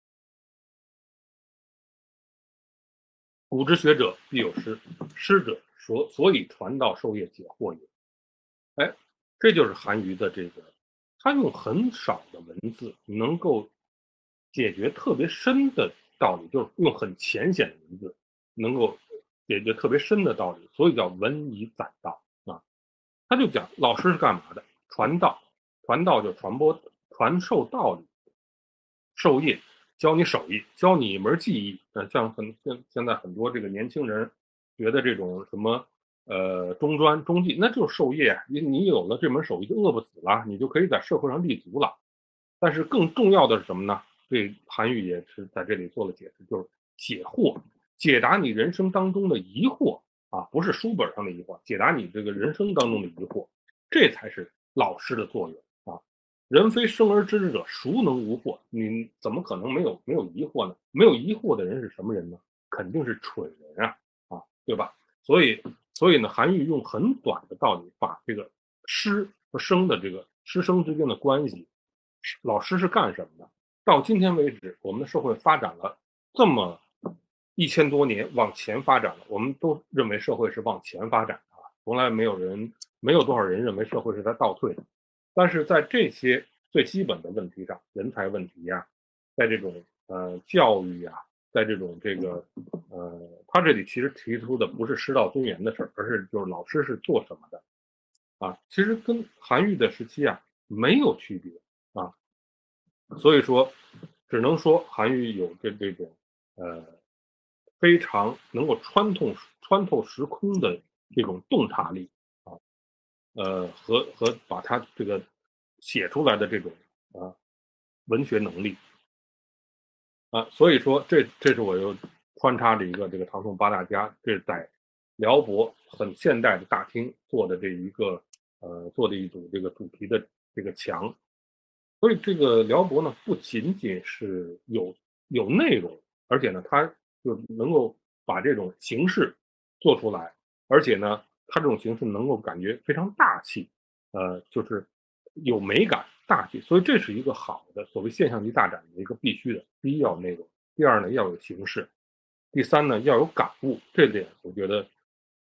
Speaker 1: 古之学者必有师，师者所所以传道授业解惑也。哎，这就是韩愈的这个，他用很少的文字能够解决特别深的道理，就是用很浅显的文字能够解决特别深的道理，所以叫文以载道啊。他就讲老师是干嘛的？传道，传道就传播、传授道理，授业，教你手艺，教你一门技艺。呃，像很现现在很多这个年轻人学的这种什么呃中专、中技，那就是授业。你你有了这门手艺，就饿不死了，你就可以在社会上立足了。但是更重要的是什么呢？这韩愈也是在这里做了解释，就是解惑，解答你人生当中的疑惑啊，不是书本上的疑惑，解答你这个人生当中的疑惑，这才是老师的作用啊。人非生而知之者，孰能无惑？你怎么可能没有没有疑惑呢？没有疑惑的人是什么人呢？肯定是蠢人啊，啊，对吧？所以，所以呢，韩愈用很短的道理，把这个师和生的这个师生之间的关系，老师是干什么的？到今天为止，我们的社会发展了这么一千多年往前发展了，我们都认为社会是往前发展的啊，从来没有人没有多少人认为社会是在倒退的。但是在这些最基本的问题上，人才问题呀、啊，在这种呃教育呀、啊，在这种这个呃，他这里其实提出的不是师道尊严的事儿，而是就是老师是做什么的啊，其实跟韩愈的时期啊没有区别啊，所以说只能说韩愈有这这种呃非常能够穿透穿透时空的这种洞察力啊。呃，和和把他这个写出来的这种啊文学能力啊，所以说这这是我又穿插着一个这个唐宋八大家，这是在辽博很现代的大厅做的这一个呃做的一组这个主题的这个墙，所以这个辽博呢不仅仅是有有内容，而且呢它就能够把这种形式做出来，而且呢它这种形式能够感觉非常大气，呃，就是有美感、大气，所以这是一个好的所谓现象级大展的一个必须的。第一要有内容，第二呢要有形式，第三呢要有感悟。这点我觉得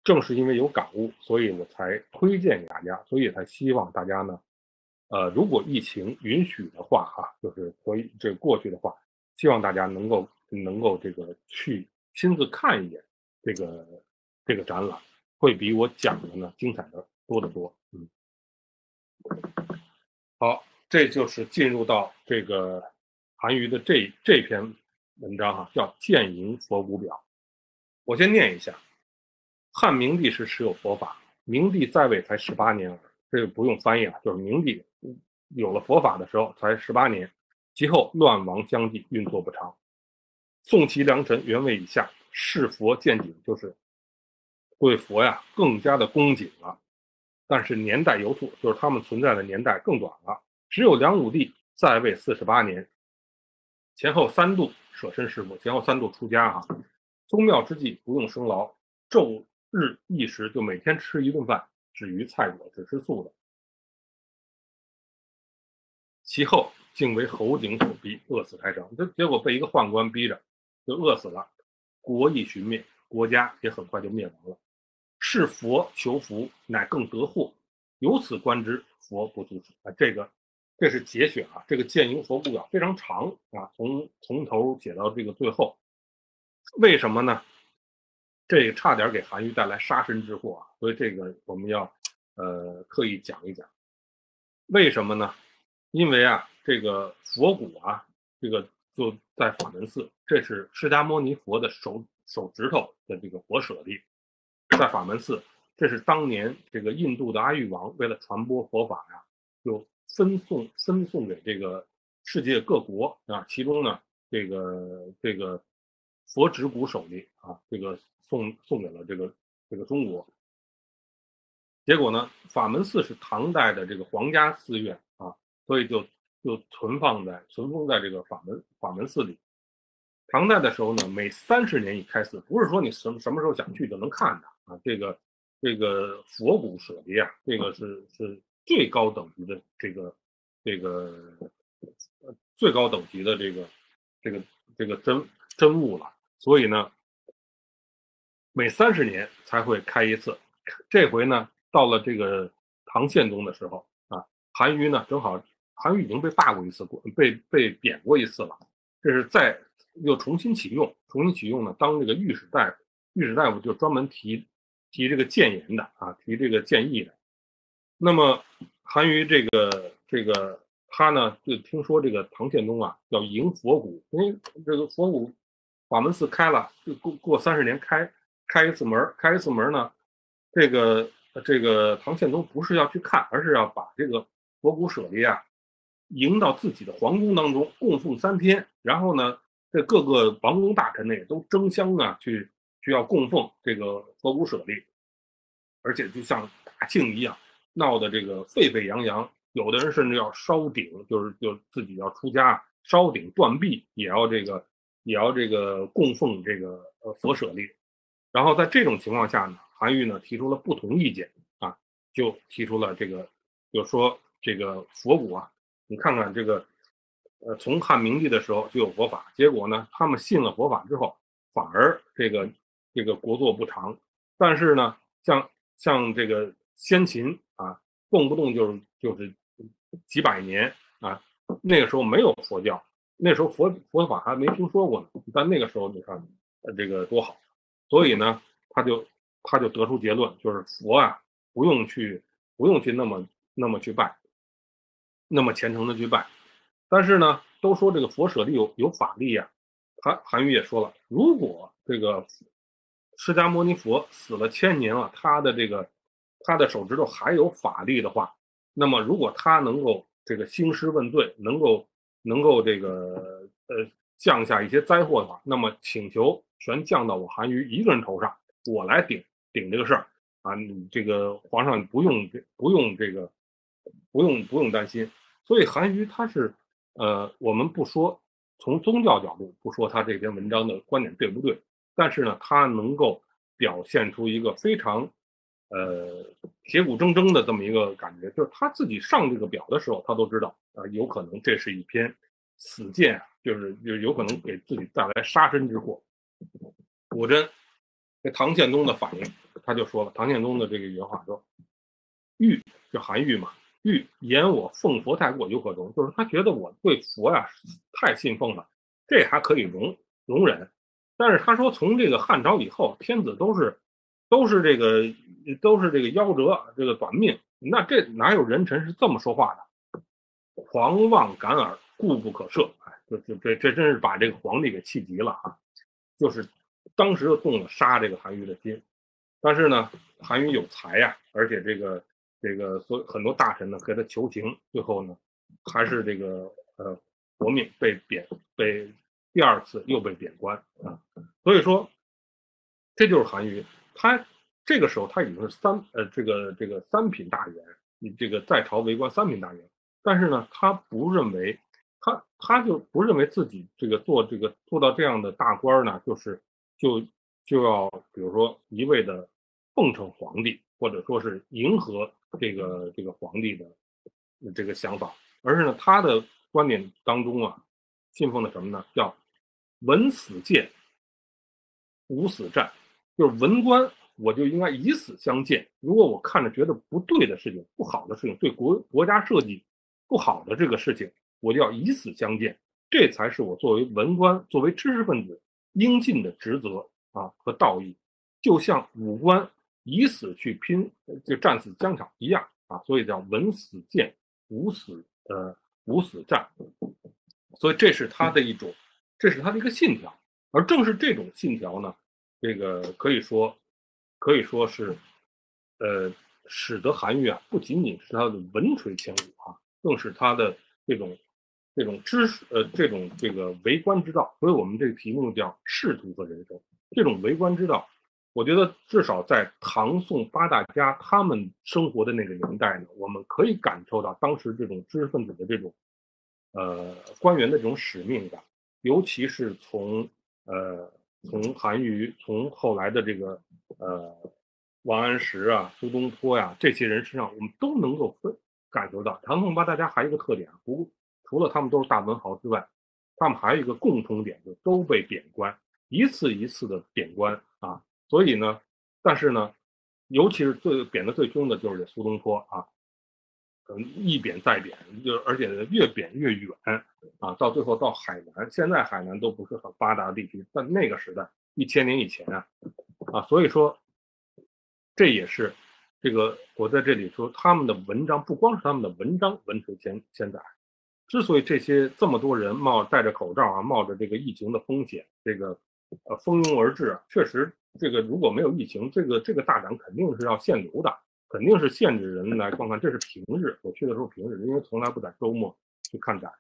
Speaker 1: 正是因为有感悟，所以我才推荐给大家，所以才希望大家呢，呃，如果疫情允许的话，哈、啊，就是可以这个过去的话，希望大家能够能够这个去亲自看一眼这个这个展览，会比我讲的呢精彩的多得多。嗯，好，这就是进入到这个韩愈的这这篇文章哈、啊，叫《建营佛骨表》。我先念一下：汉明帝时持有佛法，明帝在位才十八年耳，这个不用翻译了，就是明帝有了佛法的时候才十八年。其后乱亡相继，运作不长。宋齐梁陈元魏以下，视佛见景，就是对佛呀更加的恭敬了。但是年代有错，就是他们存在的年代更短了。只有梁武帝在位四十八年，前后三度舍身事佛，前后三度出家哈、啊。宗庙之际不用生劳，昼日一时，就每天吃一顿饭，止于菜果，只吃素的。其后竟为侯景所逼，饿死台城。这结果被一个宦官逼着，就饿死了。国亦寻灭，国家也很快就灭亡了。是佛求福，乃更得祸。由此观之，佛不足啊。这个这是节选啊，这个建营佛骨表非常长啊，从从头写到这个最后。为什么呢？这个差点给韩愈带来杀身之祸啊，所以这个我们要呃特意讲一讲。为什么呢？因为啊，这个佛骨啊，这个就在法门寺，这是释迦牟尼佛的手手指头的这个佛舍利，在法门寺，这是当年这个印度的阿育王为了传播佛法呀、啊，就分送分送给这个世界各国啊，其中呢，这个这个佛指骨手利啊，这个送送给了这个这个中国。结果呢，法门寺是唐代的这个皇家寺院啊，所以就就存放在存封在这个法门法门寺里。唐代的时候呢，每三十年一开寺，不是说你什么什么时候想去就能看的啊。这个这个佛骨舍利啊，这个是是最高等级的这个这个最高等级的这个这个这个真真物了。所以呢，每三十年才会开一次。这回呢，到了这个唐宪宗的时候啊，韩愈呢正好韩愈已经被罢过一次，被被贬过一次了，这是再又重新启用，重新启用呢，当这个御史大夫，御史大夫就专门提提这个谏言的啊，提这个建议的。那么韩愈这个这个他呢，就听说这个唐宪宗啊要迎佛骨，因为这个佛骨法门寺开了，就过过三十年开开一次门，开一次门呢，这个这个唐宪宗不是要去看，而是要把这个佛骨舍利啊迎到自己的皇宫当中供奉三天，然后呢，这各个王公大臣呢也都争相啊去去要供奉这个佛骨舍利，而且就像大庆一样，闹得这个沸沸扬扬。有的人甚至要烧鼎，就是就自己要出家烧鼎断臂，也要这个也要这个供奉这个呃佛舍利。然后在这种情况下呢，韩愈呢提出了不同意见啊，就提出了这个，就说这个佛骨啊，你看看这个，呃，从汉明帝的时候就有佛法，结果呢，他们信了佛法之后，反而这个这个国祚不长。但是呢，像像这个先秦啊，动不动就是就是几百年啊，那个时候没有佛教，那时候佛佛法还没听说过呢。但那个时候你看，呃，这个多好。所以呢，他就他就得出结论，就是佛啊，不用去不用去那么那么去拜，那么虔诚的去拜。但是呢，都说这个佛舍利有有法力呀、啊，韩韩愈也说了，如果这个释迦牟尼佛死了千年了，他的这个他的手指头还有法力的话，那么如果他能够这个兴师问罪，能够能够这个呃降下一些灾祸的话，那么请求全降到我韩愈一个人头上，我来顶顶这个事儿啊，你这个皇上不用不用这个不用不用担心。所以韩愈他是呃，我们不说从宗教角度不说他这篇文章的观点对不对，但是呢，他能够表现出一个非常呃铁骨铮铮的这么一个感觉，就是他自己上这个表的时候，他都知道啊、呃，有可能这是一篇死谏啊，就是就有可能给自己带来杀身之祸。果真，这唐宪宗的反应他就说了，唐宪宗的这个原话说：欲就韩愈嘛，欲言我奉佛太过，有可容，就是他觉得我对佛呀太信奉了，这还可以容容忍。但是他说从这个汉朝以后，天子都是都是这个都是这个夭折，这个短命，那这哪有人臣是这么说话的？狂妄敢耳，固不可赦。哎，这这这这真是把这个皇帝给气急了啊！就是当时就动了杀这个韩愈的心。但是呢，韩愈有才呀、啊，而且这个这个所很多大臣呢和他求情，最后呢还是这个呃活命，被贬，被第二次又被贬官啊。所以说，这就是韩愈，他这个时候他已经是三呃这个这个三品大员，你这个在朝为官三品大员，但是呢，他不认为他他就不认为自己这个做这个做到这样的大官呢，就是就就要比如说一味的奉承皇帝，或者说是迎合这个这个皇帝的这个想法，而是呢他的观点当中啊，信奉的什么呢？叫文死谏，武死战，就是文官我就应该以死相谏。如果我看着觉得不对的事情、不好的事情，对国国家设计不好的这个事情，我就要以死相谏。这才是我作为文官、作为知识分子应尽的职责啊和道义。就像武官以死去拼，就战死疆场一样啊，所以叫文死谏，武死呃武死战。所以这是他的一种，这是他的一个信条。而正是这种信条呢，这个可以说，可以说是，呃，使得韩愈啊，不仅仅是他的文垂千古啊，更是他的这种这种知识，呃，这种这个为官之道。所以我们这个题目叫仕途和人生。这种为官之道，我觉得至少在唐宋八大家他们生活的那个年代呢，我们可以感受到当时这种知识分子的这种，呃，官员的这种使命感，尤其是从呃，从韩愈，从后来的这个呃王安石啊、苏东坡呀、这些人身上，我们都能够分感受到，唐宋八大家还有一个特点，不除了他们都是大文豪之外，他们还有一个共同点，就都被贬官，一次一次的贬官啊。所以呢，但是呢，尤其是最贬的最凶的就是这苏东坡啊，嗯，一贬再贬，就而且越贬越远啊，到最后到海南，现在海南都不是很发达的地区，但那个时代一千年以前啊，啊，所以说这也是这个我在这里说他们的文章，不光是他们的文章文垂千千载，之所以这些这么多人冒戴着口罩啊，冒着这个疫情的风险，这个呃蜂拥而至啊，确实这个如果没有疫情，这个这个大展肯定是要限流的。肯定是限制人来观看，这是平日，我去的时候平日，因为从来不在周末去看展。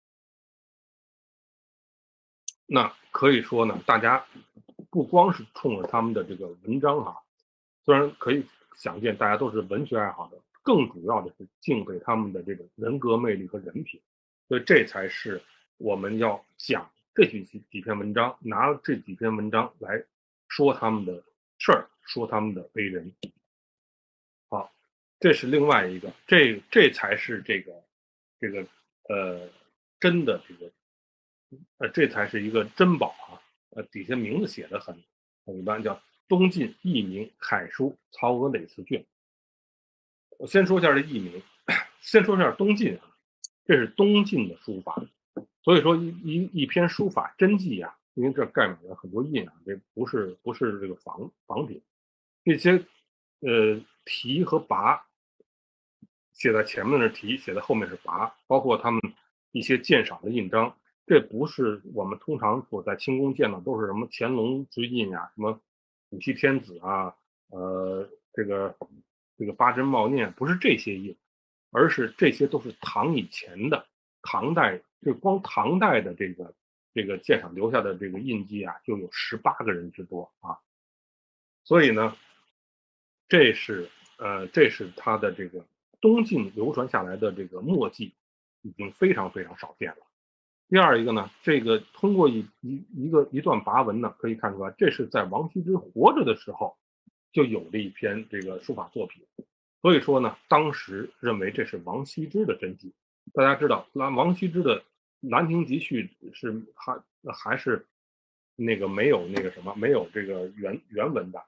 Speaker 1: 那可以说呢，大家不光是冲着他们的这个文章哈，虽然可以想见大家都是文学爱好者，更主要的是敬佩他们的这种人格魅力和人品，所以这才是我们要讲这几几篇文章，拿这几篇文章来说他们的事儿，说他们的为人。好，这是另外一个，这这才是这个这个呃真的这个呃这才是一个珍宝啊！呃，底下名字写的很很一般，叫东晋佚名楷书曹娥累词卷。我先说一下这佚名，先说一下东晋啊，这是东晋的书法，所以说一一一篇书法真迹啊，因为这盖满了很多印啊，这不是不是这个仿仿品，这些呃题和跋写在前面是题，写在后面是跋，包括他们一些鉴赏的印章，这不是我们通常所在清宫见到都是什么乾隆之印呀、啊，什么武羲天子啊，呃，这个这个八珍茂念，不是这些印，而是这些都是唐以前的，唐代就光唐代的这个这个鉴赏留下的这个印记啊，就有十八个人之多啊，所以呢，这是呃，这是他的这个东晋流传下来的这个墨迹，已经非常非常少见了。第二一个呢，这个通过一一一个一段跋文呢，可以看出来，这是在王羲之活着的时候就有的一篇这个书法作品。所以说呢，当时认为这是王羲之的真迹。大家知道，王王羲之的《兰亭集序》是还还是那个没有那个什么，没有这个原原文的。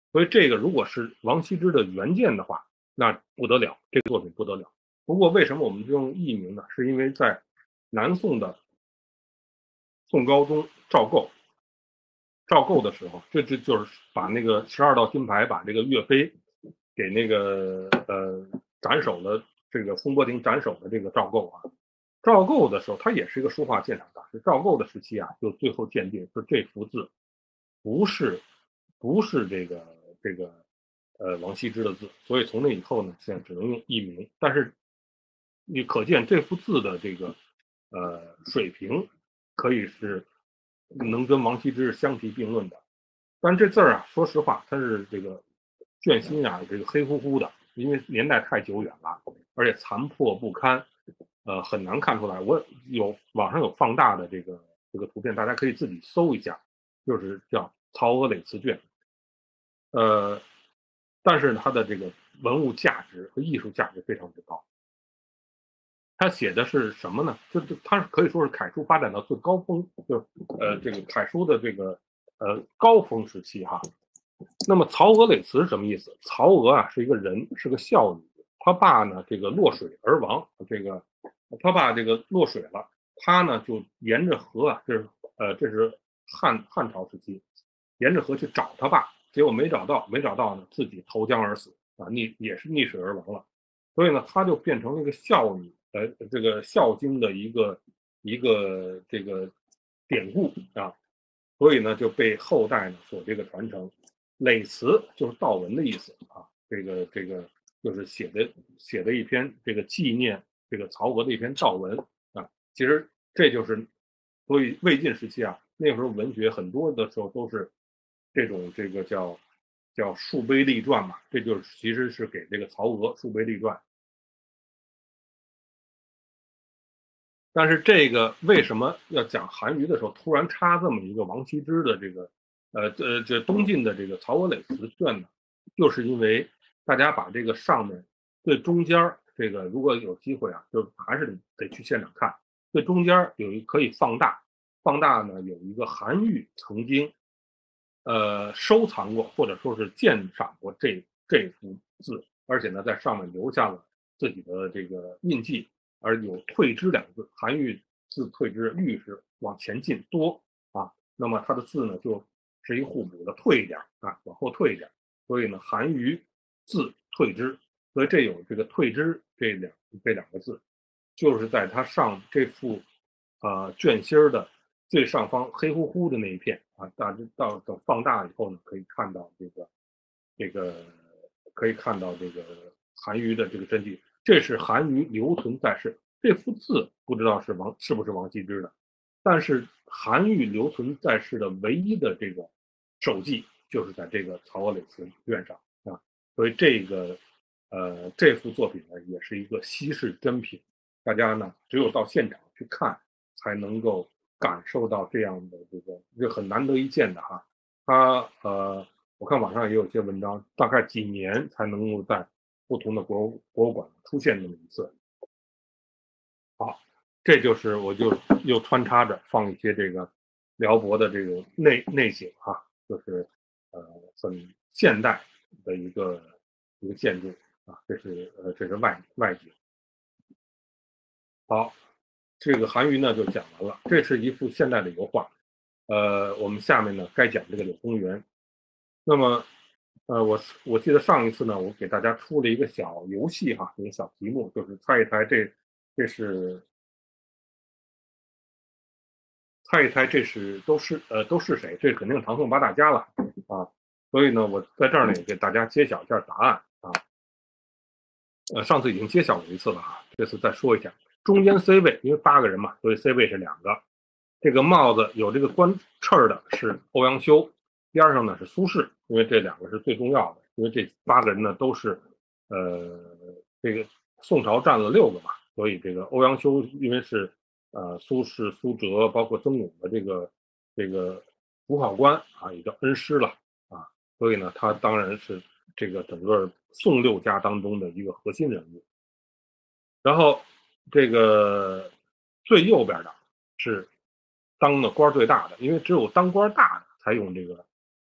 Speaker 1: 所以这个如果是王羲之的原件的话，那不得了，这个作品不得了。不过为什么我们用佚名呢？是因为在南宋的宋高宗赵构赵构的时候，这这就是把那个十二道金牌把这个岳飞给那个呃斩首了，这个风波亭斩首的这个赵构啊，赵构的时候，他也是一个书画鉴赏大师。赵构的时期啊，就最后鉴定说这幅字不是不是这个这个呃王羲之的字，所以从那以后呢，现在只能用佚名。但是你可见这幅字的这个呃水平可以是能跟王羲之相提并论的。但这字儿啊，说实话，它是这个卷心啊，这个黑乎乎的，因为年代太久远了，而且残破不堪，呃，很难看出来。我有网上有放大的这个这个图片，大家可以自己搜一下，就是叫曹娥垒词卷。呃，但是它的这个文物价值和艺术价值非常之高。他写的是什么呢？就就他可以说是楷书发展到最高峰，就呃这个楷书的这个呃高峰时期哈。那么曹娥垒词是什么意思？曹娥啊是一个人，是个孝女，他爸呢这个落水而亡，这个他爸这个落水了，他呢就沿着河啊，这是呃这是汉汉朝时期，沿着河去找他爸，结果没找到，没找到呢自己投江而死啊，溺也是溺水而亡了。所以呢，他就变成了一个孝女，呃，这个孝经的一个一个这个典故啊，所以呢就被后代呢所这个传承。垒词就是悼文的意思啊，这个这个就是写的写的一篇这个纪念这个曹娥的一篇悼文啊。其实这就是，所以魏晋时期啊，那时候文学很多的时候都是这种这个叫叫树碑立传嘛，这就是其实是给这个曹娥树碑立传。但是这个为什么要讲韩愈的时候，突然插这么一个王羲之的这个，呃呃，这东晋的这个曹娥垒词卷呢？就是因为大家把这个上面最中间这个，如果有机会啊，就还是得去现场看。最中间有一可以放大，放大呢有一个韩愈曾经，呃收藏过或者说是鉴赏过这这幅字，而且呢在上面留下了自己的这个印记。而有退之两个字，韩愈字退之，愈是往前进多啊，那么它的字呢就是一互补的，退一点啊，往后退一点，所以呢韩愈字退之，所以这有这个退之这两这两个字，就是在它上这幅啊卷心的最上方黑乎乎的那一片啊，大家到等放大以后呢，可以看到这个这个可以看到这个韩愈的这个真迹。这是韩愈留存在世，这幅字不知道是王是不是王羲之的，但是韩愈留存在世的唯一的这个手迹就是在这个曹娥垒词卷上啊，所以这个呃这幅作品呢也是一个稀世珍品，大家呢只有到现场去看才能够感受到这样的这个这很难得一见的哈，它呃我看网上也有些文章，大概几年才能够在不同的博物博物馆出现那么一次。好，这就是我就又穿插着放一些这个辽博的这种内内景哈，就是呃很现代的一个一个建筑啊，这是呃这是外外景。好，这个韩愈呢就讲完了，这是一幅现代的油画。呃，我们下面呢该讲这个柳公园。那么，呃，我我记得上一次呢，我给大家出了一个小游戏哈，一个小题目，就是猜一猜这这是猜一猜这是都是呃都是谁？这肯定是唐宋八大家了啊。所以呢，我在这儿呢也给大家揭晓一下答案啊。呃，上次已经揭晓过一次了啊，这次再说一下。中间 C 位，因为八个人嘛，所以 C 位是两个。这个帽子有这个冠翅的是欧阳修，边上呢是苏轼，因为这两个是最重要的。因为这八个人呢都是，呃，这个宋朝占了六个嘛，所以这个欧阳修因为是呃苏轼、苏辙，包括曾巩的这个这个主考官啊，也叫恩师了啊，所以呢他当然是这个整个宋六家当中的一个核心人物。然后这个最右边的是当的官最大的，因为只有当官大的才用这个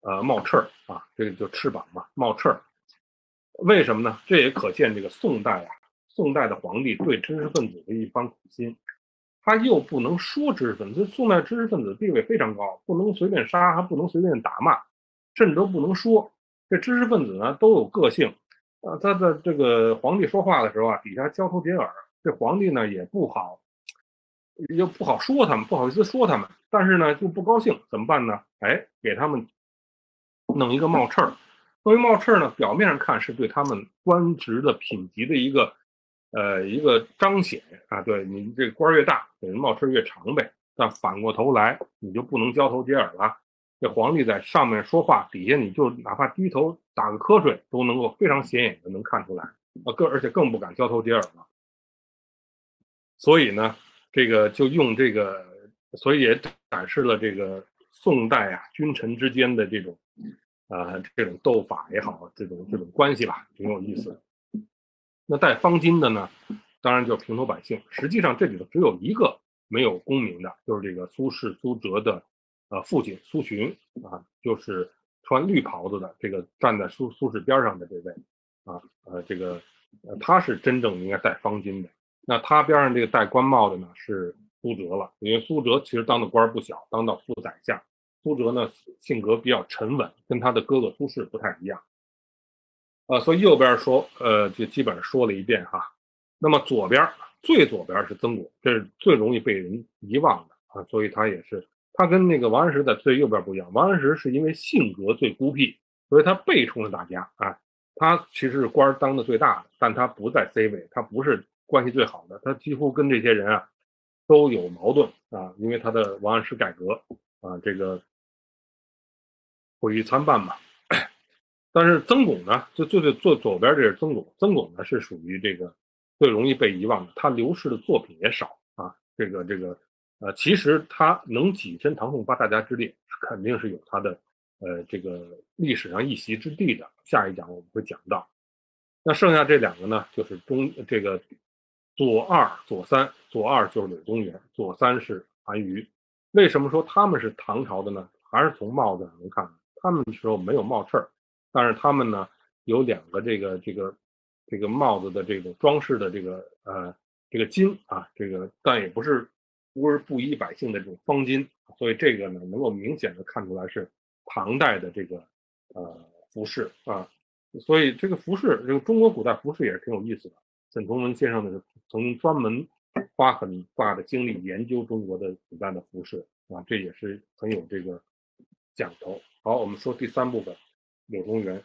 Speaker 1: 呃冒翅儿啊，这个就翅膀嘛，冒翅儿。为什么呢？这也可见这个宋代啊，宋代的皇帝对知识分子的一番苦心。他又不能说知识分子，宋代知识分子地位非常高，不能随便杀，还不能随便打骂，甚至都不能说。这知识分子呢都有个性，啊，他的这个皇帝说话的时候啊，底下交头接耳，这皇帝呢也不好，又不好说他们，不好意思说他们，但是呢就不高兴，怎么办呢？哎，给他们弄一个冒翅儿，弄一冒翅儿呢，表面上看是对他们官职的品级的一个呃一个彰显啊，对你这个官越大，给人冒翅越长呗。但反过头来，你就不能交头接耳了。这皇帝在上面说话，底下你就哪怕低头打个瞌睡，都能够非常显眼的能看出来啊，更而且更不敢交头接耳了。所以呢，这个就用这个，所以也展示了这个宋代啊君臣之间的这种啊、呃、这种斗法也好，这种这种关系吧，挺有意思的。那带方巾的呢，当然就是平头百姓。实际上这里头只有一个没有功名的，就是这个苏轼苏辙的呃父亲苏洵啊，就是穿绿袍子的这个站在苏苏轼边上的这位啊，呃这个呃他是真正应该带方巾的。那他边上这个戴官帽的呢是苏辙了，因为苏辙其实当的官不小，当到副宰相。苏辙呢性格比较沉稳，跟他的哥哥苏轼不太一样。呃，所以右边说，呃，就基本上说了一遍哈。那么左边最左边是曾巩，这是最容易被人遗忘的啊，所以他也是他跟那个王安石在最右边不一样。王安石是因为性格最孤僻，所以他背冲着大家啊。他其实是官当的最大的，但他不在 C 位，他不是关系最好的，他几乎跟这些人啊都有矛盾啊，因为他的王安石改革啊，这个毁誉参半嘛。但是曾巩呢，就就就坐左边这是曾巩，曾巩呢是属于这个最容易被遗忘的，他流失的作品也少啊。这个这个呃，其实他能跻身唐宋八大家之列，肯定是有他的呃这个历史上一席之地的。下一讲我们会讲到。那剩下这两个呢，就是中这个左二左三，左二就是柳宗元，左三是韩愈。为什么说他们是唐朝的呢？还是从帽子上能看，他们的时候没有帽翅儿。但是他们呢有两个这个这个这个帽子的这个装饰的这个呃这个金啊，这个但也不是不是布衣百姓的这种方巾，所以这个呢能够明显的看出来是唐代的这个呃服饰啊。所以这个服饰，这个中国古代服饰也是挺有意思的。沈从文先生呢曾经专门花很大的精力研究中国的古代的服饰啊，这也是很有这个讲头。好，我们说第三部分。柳宗元，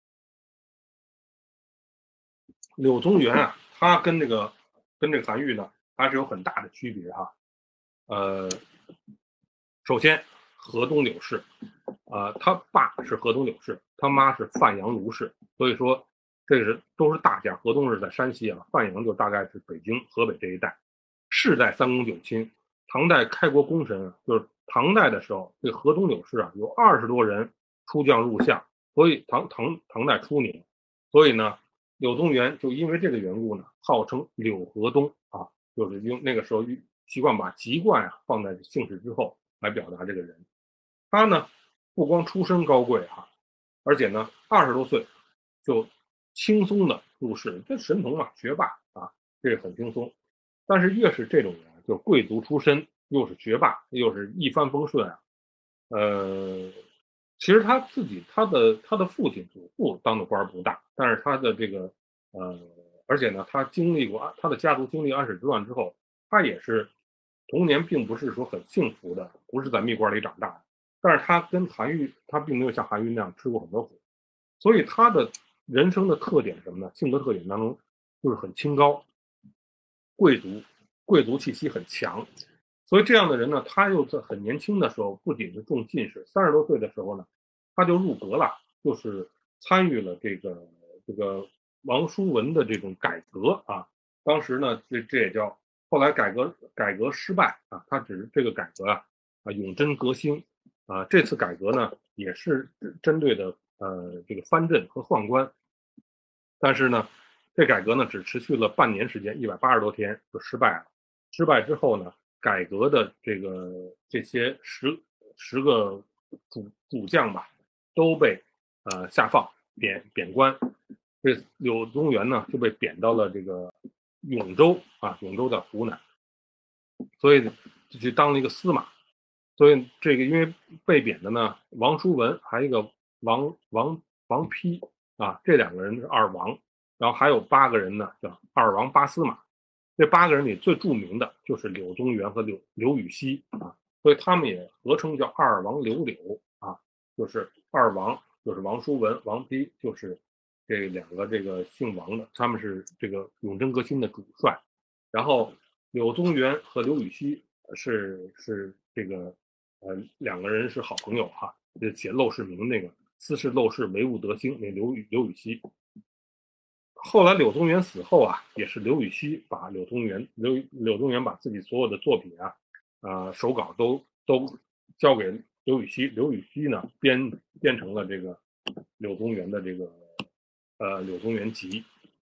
Speaker 1: 柳宗元啊，他跟这个跟这个韩愈呢，还是有很大的区别哈。呃，首先河东柳氏，呃，他爸是河东柳氏，他妈是范阳卢氏，所以说这是都是大家。河东是在山西啊，范阳就大概是北京、河北这一带。世代三公九卿，唐代开国功臣啊，就是唐代的时候，这河东柳氏啊有二十多人出将入相，所以唐唐唐代初年，所以呢，柳宗元就因为这个缘故呢，号称柳河东啊，就是用那个时候习惯把籍贯啊放在姓氏之后来表达这个人。他呢不光出身高贵哈、啊，而且呢二十多岁就轻松的入仕，这神童嘛，学霸啊，这个很轻松。但是越是这种人，就贵族出身，又是学霸，又是一帆风顺啊，呃，其实他自己他的他的父亲祖父当的官不大，但是他的这个呃，而且呢，他经历过他的家族经历安史之乱之后，他也是童年并不是说很幸福的，不是在蜜罐里长大的。但是他跟韩愈，他并没有像韩愈那样吃过很多苦，所以他的人生的特点是什么呢？性格特点当中就是很清高，贵族，贵族气息很强。所以这样的人呢，他又在很年轻的时候，不仅是中进士，三十多岁的时候呢，他就入阁了，就是参与了这个这个王叔文的这种改革啊。当时呢，这这也叫后来改革改革失败啊，他只是这个改革啊啊永贞革新啊，这次改革呢也是针对的呃这个藩镇和宦官，但是呢，这改革呢只持续了半年时间，一百八十多天就失败了。失败之后呢，改革的这个这些十十个主主将吧， 都被呃下放贬贬官。这柳宗元呢就被贬到了这个永州啊，永州在湖南，所以就去当了一个司马。所以这个因为被贬的呢，王叔文还有一个王王王丕啊，这两个人是二王，然后还有八个人呢叫二王八司马。这八个人里最著名的就是柳宗元和刘刘禹锡啊，所以他们也合称叫二王刘柳啊，就是二王就是王叔文、王丕，就是这两个这个姓王的，他们是这个永贞革新的主帅。然后柳宗元和刘禹锡是是这个呃两个人是好朋友哈，这写陋室铭那个斯是陋室，惟吾德馨，那刘禹刘禹锡。后来柳宗元死后啊，也是刘禹锡把柳宗元刘柳宗元把自己所有的作品啊，呃手稿都都交给刘禹锡，刘禹锡呢编编成了这个柳宗元的这个呃柳宗元集。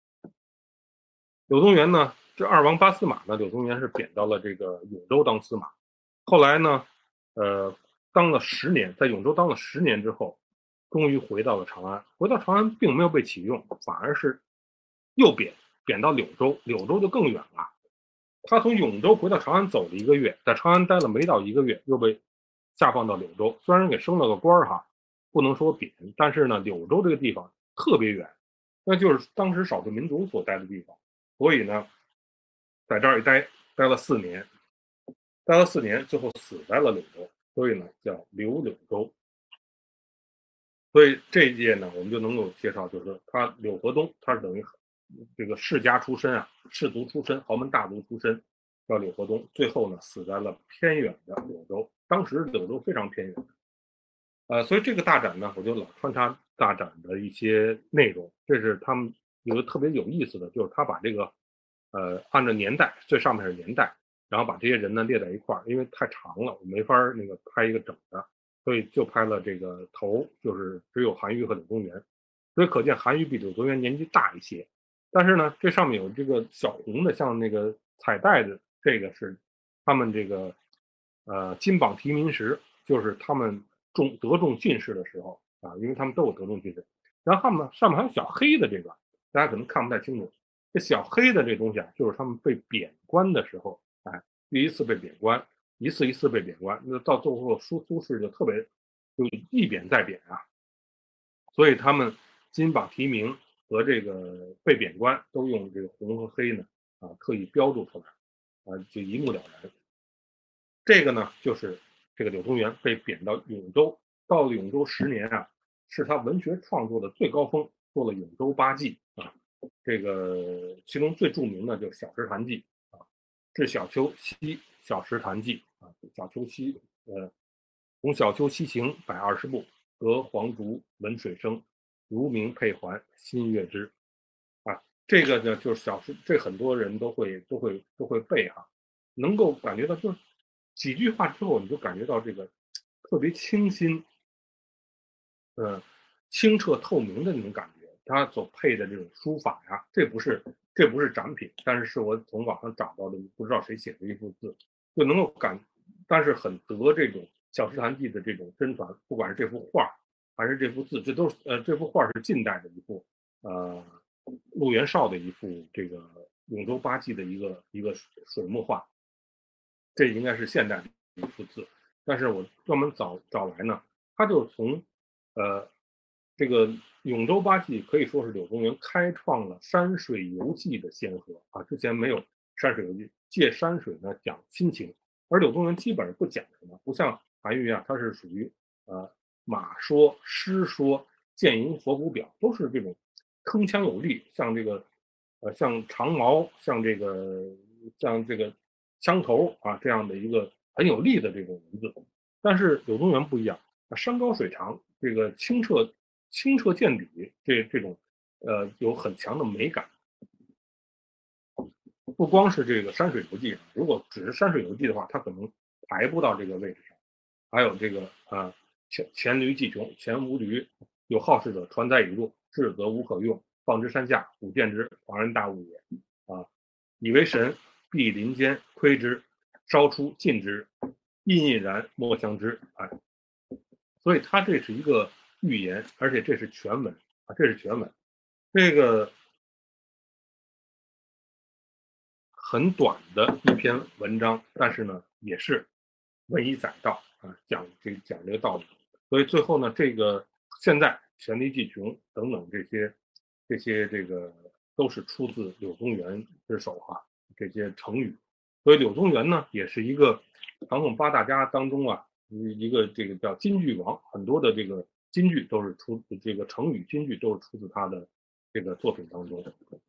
Speaker 1: 柳宗元呢，这二王八司马呢，柳宗元是贬到了这个永州当司马。后来呢，呃，当了十年，在永州当了十年之后，终于回到了长安。回到长安，并没有被启用，反而是又贬贬到柳州，柳州就更远了。他从永州回到长安走了一个月，在长安待了没到一个月，又被下放到柳州。虽然给升了个官哈，不能说贬，但是呢，柳州这个地方特别远，那就是当时少数民族所在的地方。所以呢，在这儿一待待了四年，待了四年，最后死在了柳州，所以呢叫刘柳州。所以这一届呢，我们就能够介绍，就是他柳河东，他是等于这个世家出身啊，士族出身，豪门大族出身，叫柳河东。最后呢，死在了偏远的柳州，当时柳州非常偏远。呃，所以这个大展呢，我就老穿插大展的一些内容。这是他们有个特别有意思的，就是他把这个呃按照年代，最上面是年代，然后把这些人呢列在一块儿，因为太长了，我没法那个拍一个整的，所以就拍了这个头，就是只有韩愈和柳宗元。所以可见韩愈比柳宗元年纪大一些。但是呢，这上面有这个小红的，像那个彩带的，这个是他们这个呃金榜题名时，就是他们中得中进士的时候啊，因为他们都有得中进士。然后他们上面还有小黑的这个，大家可能看不太清楚。这小黑的这东西啊，就是他们被贬官的时候，哎，第一次被贬官，一次一次被贬官，那到最后苏苏轼就特别就一贬再贬啊，所以他们金榜题名和这个被贬官都用这个红和黑呢啊特意标注出来啊，就一目了然。这个呢，就是这个柳宗元被贬到永州，到了永州十年啊，是他文学创作的最高峰，做了永州八记啊。这个其中最著名的就是《小石潭记》啊，致小丘西小石潭记啊，小丘西呃，从小丘西行百二十步，得黄竹闻水声，如鸣佩环，心悦之。啊，这个呢就是小石，这很多人都会都会都会背哈、啊，能够感觉到就是几句话之后，你就感觉到这个特别清新，呃，清澈透明的那种感觉。它所配的这种书法呀，这不是这不是展品，但是是我从网上找到的，不知道谁写的一幅字，就能够感，但是很得这种小石潭记的这种真传。不管是这幅画还是这幅字，这都是呃这幅画是近代的一幅，呃，陆元绍的一幅这个永州八记的一个一个水墨画，这应该是现代的一幅字。但是我专门找找来呢，他就从呃这个永州八记可以说是柳宗元开创了山水游记的先河啊，之前没有山水游记，借山水呢讲亲情，而柳宗元基本上不讲什么，不像韩愈啊，他是属于呃马说、诗说、剑吟佛骨表，都是这种铿锵有力，像这个呃像长矛，像这个像这个枪头啊这样的一个很有力的这种文字。但是柳宗元不一样，山高水长，这个清澈清澈见底，这这种呃有很强的美感。不光是这个山水游记，如果只是山水游记的话，它可能排不到这个位置上。还有这个啊，黔黔驴技穷，黔无驴，有好事者传载以入，智则无可用，放之山下，虎见之，恍然大悟也。啊，以为神，必临间窥之，烧出尽之，印印然莫相知。哎，所以它这是一个寓言，而且这是全文啊，这是全文。这个很短的一篇文章，但是呢，也是文以载道啊，讲这讲这个道理。所以最后呢，这个现在黔驴技穷等等这些这些这个都是出自柳宗元之手哈、这些成语。所以柳宗元呢，也是一个传统八大家当中啊，一个这个叫金句王，很多的这个金句都是出这个成语金句都是出自他的这个作品当中。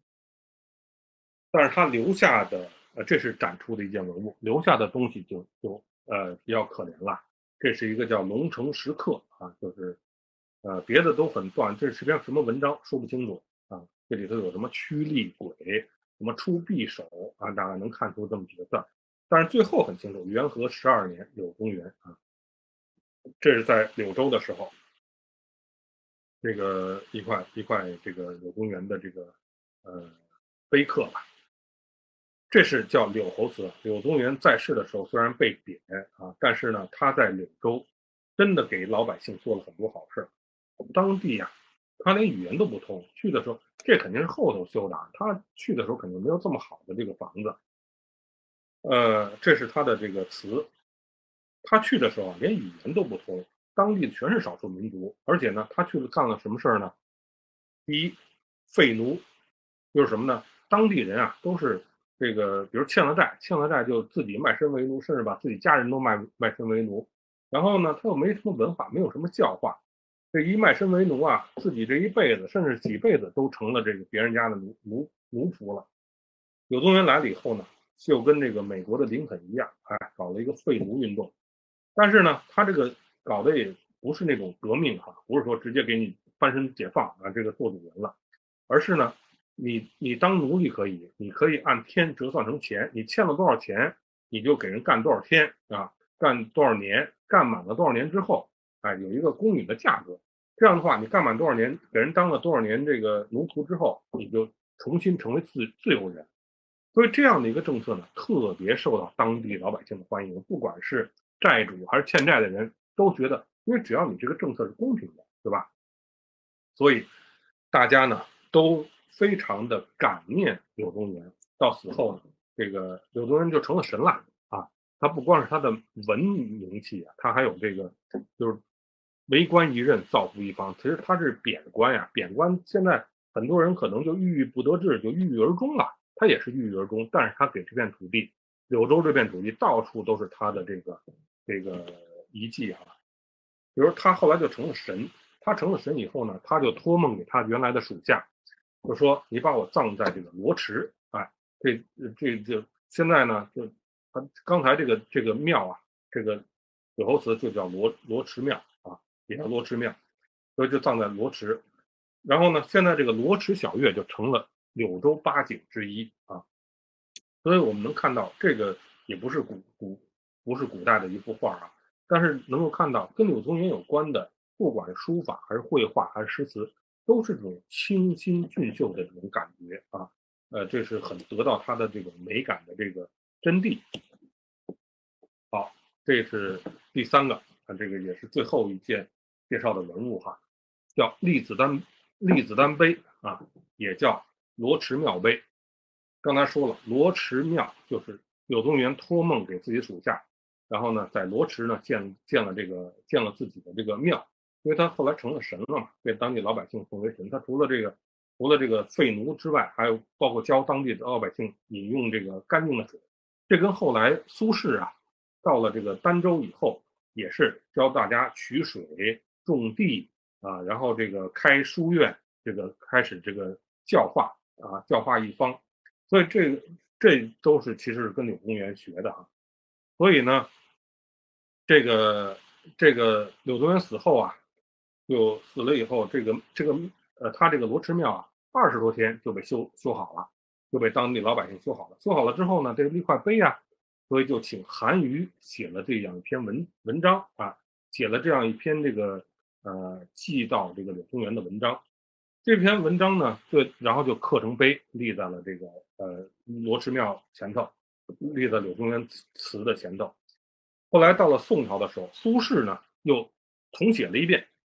Speaker 1: 但是他留下的，呃，这是展出的一件文物，留下的东西就就呃比较可怜了。这是一个叫《龙城石刻》啊，就是呃别的都很断，这是篇什么文章说不清楚啊。这里头有什么驱力鬼，什么出匕首啊，大概能看出这么几个字儿。但是最后很清楚，元和十二年，柳宗元啊，这是在柳州的时候，这个一块一块这个柳宗元的这个呃碑刻吧。这是叫柳侯祠。柳宗元在世的时候虽然被贬啊，但是呢，他在柳州真的给老百姓做了很多好事。当地呀、啊，他连语言都不通，去的时候这肯定是后头修的，他去的时候肯定没有这么好的这个房子。呃，这是他的这个词。他去的时候连语言都不通，当地全是少数民族，而且呢，他去了干了什么事儿呢？第一，废奴，就是什么呢？当地人啊，都是这个，比如欠了债，欠了债就自己卖身为奴，甚至把自己家人都卖卖身为奴。然后呢，他又没什么文化，没有什么教化，这一卖身为奴啊，自己这一辈子甚至几辈子都成了这个别人家的奴奴奴仆了。柳宗元来了以后呢，就跟这个美国的林肯一样，哎，搞了一个废奴运动。但是呢，他这个搞的也不是那种革命哈，不是说直接给你翻身解放啊，这个做主人了，而是呢，你你当奴隶可以，你可以按天折算成钱，你欠了多少钱，你就给人干多少天啊，干多少年，干满了多少年之后，哎，有一个公允的价格。这样的话，你干满多少年，给人当了多少年这个奴仆之后，你就重新成为自自由人。所以这样的一个政策呢，特别受到当地老百姓的欢迎，不管是债主还是欠债的人都觉得，因为只要你这个政策是公平的，对吧？所以大家呢都非常的感念柳宗元。到死后呢，这个柳宗元就成了神了啊！他不光是他的文名气啊，他还有这个就是为官一任，造福一方。其实他是贬官呀，贬官现在很多人可能就郁郁不得志，就郁郁而终了。他也是郁郁而终，但是他给这片土地，柳州这片土地到处都是他的这个这个遗迹啊。比如他后来就成了神，他成了神以后呢，他就托梦给他原来的属下，就说你把我葬在这个罗池，哎，这这就现在呢，就他刚才这个这个庙啊，这个柳侯祠就叫罗罗池庙啊，也叫罗池庙，所以就葬在罗池。然后呢，现在这个罗池小月就成了柳州八景之一啊。所以我们能看到，这个也不是古古不是古代的一幅画啊，但是能够看到跟柳宗元有关的，不管是书法还是绘画还是诗词，都是这种清新俊秀的这种感觉啊。呃，这是很得到它的这种美感的这个真谛。好，这是第三个啊，这个也是最后一件介绍的文物哈，叫立子丹立子丹碑啊，也叫罗池庙碑。刚才说了，罗池庙就是柳宗元托梦给自己属下，然后呢，在罗池呢建建了这个建了自己的这个庙，因为他后来成了神了嘛，被当地老百姓奉为神。他除了这个除了这个废奴之外，还有包括教当地的老百姓饮用这个干净的水。这跟后来苏轼啊到了这个儋州以后，也是教大家取水、种地啊，然后这个开书院，这个开始这个教化啊，教化一方。所以这个这都是其实是跟柳宗元学的啊。所以呢，这个这个柳宗元死后啊，就死了以后，这个这个呃，他这个罗池庙啊，二十多天就被修修好了，就被当地老百姓修好了。修好了之后呢，这个立块碑啊，所以就请韩愈写了这样一篇文文章啊，写了这样一篇这个呃祭悼这个柳宗元的文章。这篇文章呢，就然后就刻成碑，立在了这个呃罗池庙前头，立在柳宗元祠的前头。后来到了宋朝的时候，苏轼呢又重写了一遍，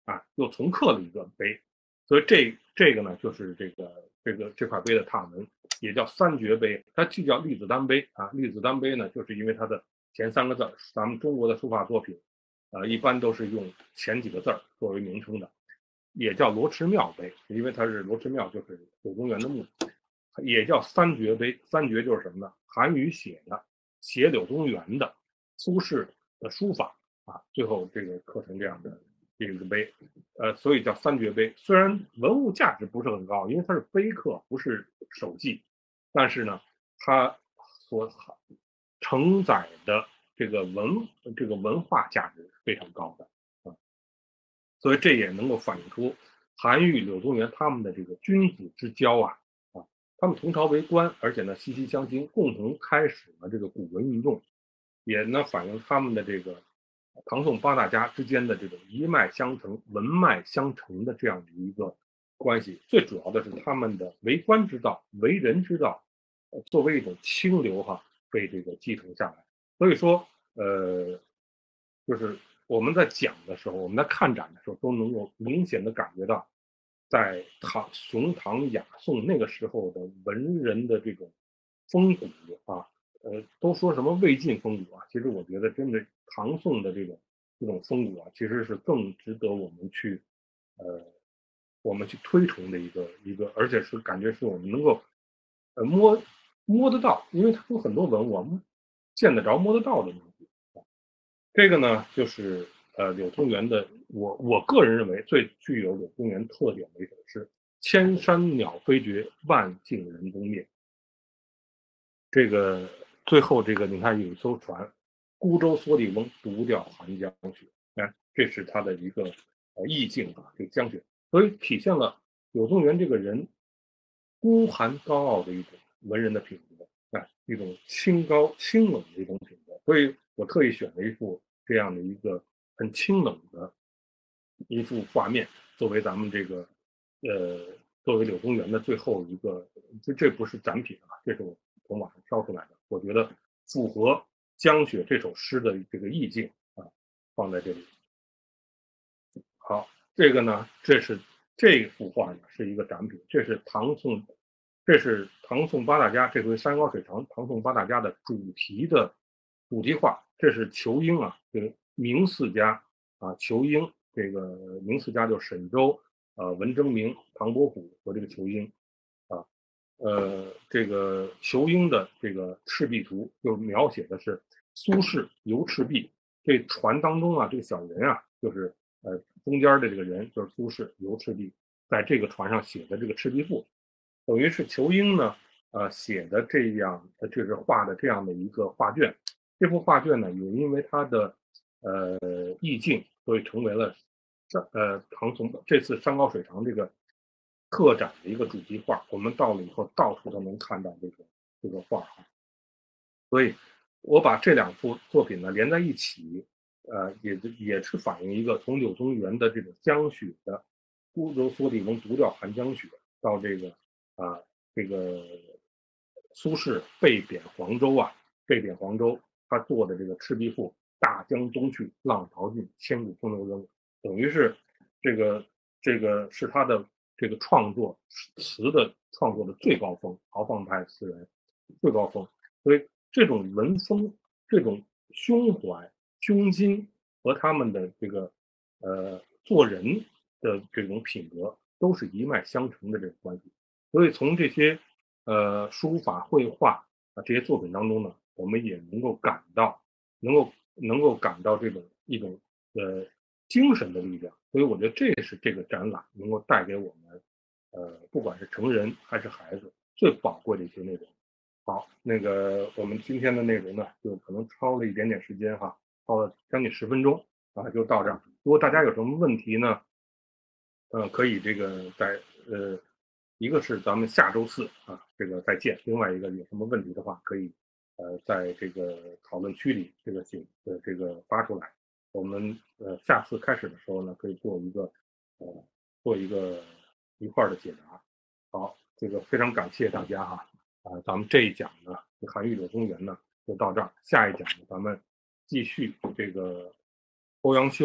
Speaker 1: 啊，又重刻了一个碑，所以这这个呢，就是这个这个这块碑的踏文，也叫三绝碑，它既叫立子丹碑啊，立子丹碑呢，就是因为它的前三个字，咱们中国的书法作品，呃，一般都是用前几个字作为名称的，也叫罗池庙碑，因为它是罗池庙，就是柳宗元的墓，也叫三绝碑，三绝就是什么呢？韩愈写的，写柳宗元的，苏轼的书法啊，最后这个刻成这样的这个碑，呃，所以叫三绝碑。虽然文物价值不是很高，因为它是碑刻，不是手记，但是呢，它所承载的这个文这个文化价值是非常高的啊，所以这也能够反映出韩愈、柳宗元他们的这个君子之交啊啊，他们同朝为官，而且呢息息相亲，共同开始了这个古文运动，也呢反映他们的这个唐宋八大家之间的这种一脉相承、文脉相承的这样的一个关系。最主要的是他们的为官之道、为人之道，呃、作为一种清流哈，被这个继承下来。所以说，呃，就是我们在讲的时候，我们在看展的时候，都能够明显的感觉到，在唐隋唐雅宋那个时候的文人的这种风骨啊，呃，都说什么魏晋风骨啊，其实我觉得真的唐宋的这种这种风骨啊，其实是更值得我们去，呃，我们去推崇的一个一个，而且是感觉是我们能够，呃，摸摸得到，因为它有很多文物啊，见得着、摸得到的东西。这个呢，就是呃柳宗元的，我我个人认为最具有柳宗元特点的一首诗：千山鸟飞绝，万径人踪灭。这个最后这个你看有一艘船，孤舟蓑笠翁，独钓寒江雪。哎，这是他的一个呃意境啊，这个江雪，所以体现了柳宗元这个人孤寒高傲的一种文人的品德，哎，一种清高清冷的一种品德。所以我特意选了一幅这样的一个很清冷的一幅画面，作为咱们这个呃作为柳宗元的最后一个，这这不是展品啊，这是我从网上挑出来的，我觉得符合《江雪》这首诗的这个意境啊，放在这里。好，这个呢，这是这幅画呢是一个展品，这是唐宋，这是唐宋八大家，这回山高水长，唐宋八大家的主题的主题画，这是仇英啊，这个明四家啊，仇英，这个明四家就是沈周、呃文征明、唐伯虎和这个仇英啊，呃，这个仇英的这个赤壁图就描写的是苏轼游赤壁，这船当中啊，这个小人啊，就是呃中间的这个人就是苏轼游赤壁，在这个船上写的这个《赤壁赋》，等于是仇英呢，呃写的这样，呃这是画的这样的一个画卷。这幅画卷呢，也因为它的呃意境，所以成为了呃唐宋这次山高水长这个特展的一个主题画。我们到了以后，到处都能看到这个这个画啊。所以，我把这两幅作品呢连在一起，呃，也也是反映一个从柳宗元的这种江雪的孤舟蓑笠翁，独钓寒江雪，到这个啊、呃、这个苏轼被贬黄州啊，被贬黄州，他做的这个《赤壁赋》，大江东去，浪淘尽，千古风流人物，等于是这个这个是他的这个创作词的创作的最高峰，豪放派词人最高峰。所以这种文风、这种胸怀、胸襟和他们的这个呃做人的这种品格，都是一脉相承的这种关系。所以从这些呃书法、绘画啊这些作品当中呢，我们也能够感到，能够能够感到这种一种呃精神的力量。所以我觉得这是这个展览能够带给我们呃不管是成人还是孩子最宝贵的一些内容。好，那个我们今天的内容呢，就可能超了一点点时间哈，超了将近十分钟啊，就到这儿。如果大家有什么问题呢，呃，可以这个在呃，一个是咱们下周四啊，这个再见。另外一个有什么问题的话，可以呃在这个讨论区里这个写呃这个发出来。我们呃下次开始的时候呢，可以做一个呃做一个一块儿的解答。好，这个非常感谢大家哈。啊，咱们这一讲呢，韩愈柳宗元呢就到这儿，下一讲呢咱们继续这个欧阳修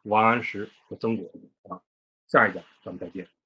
Speaker 1: 王安石和曾国啊。下一讲咱们再见。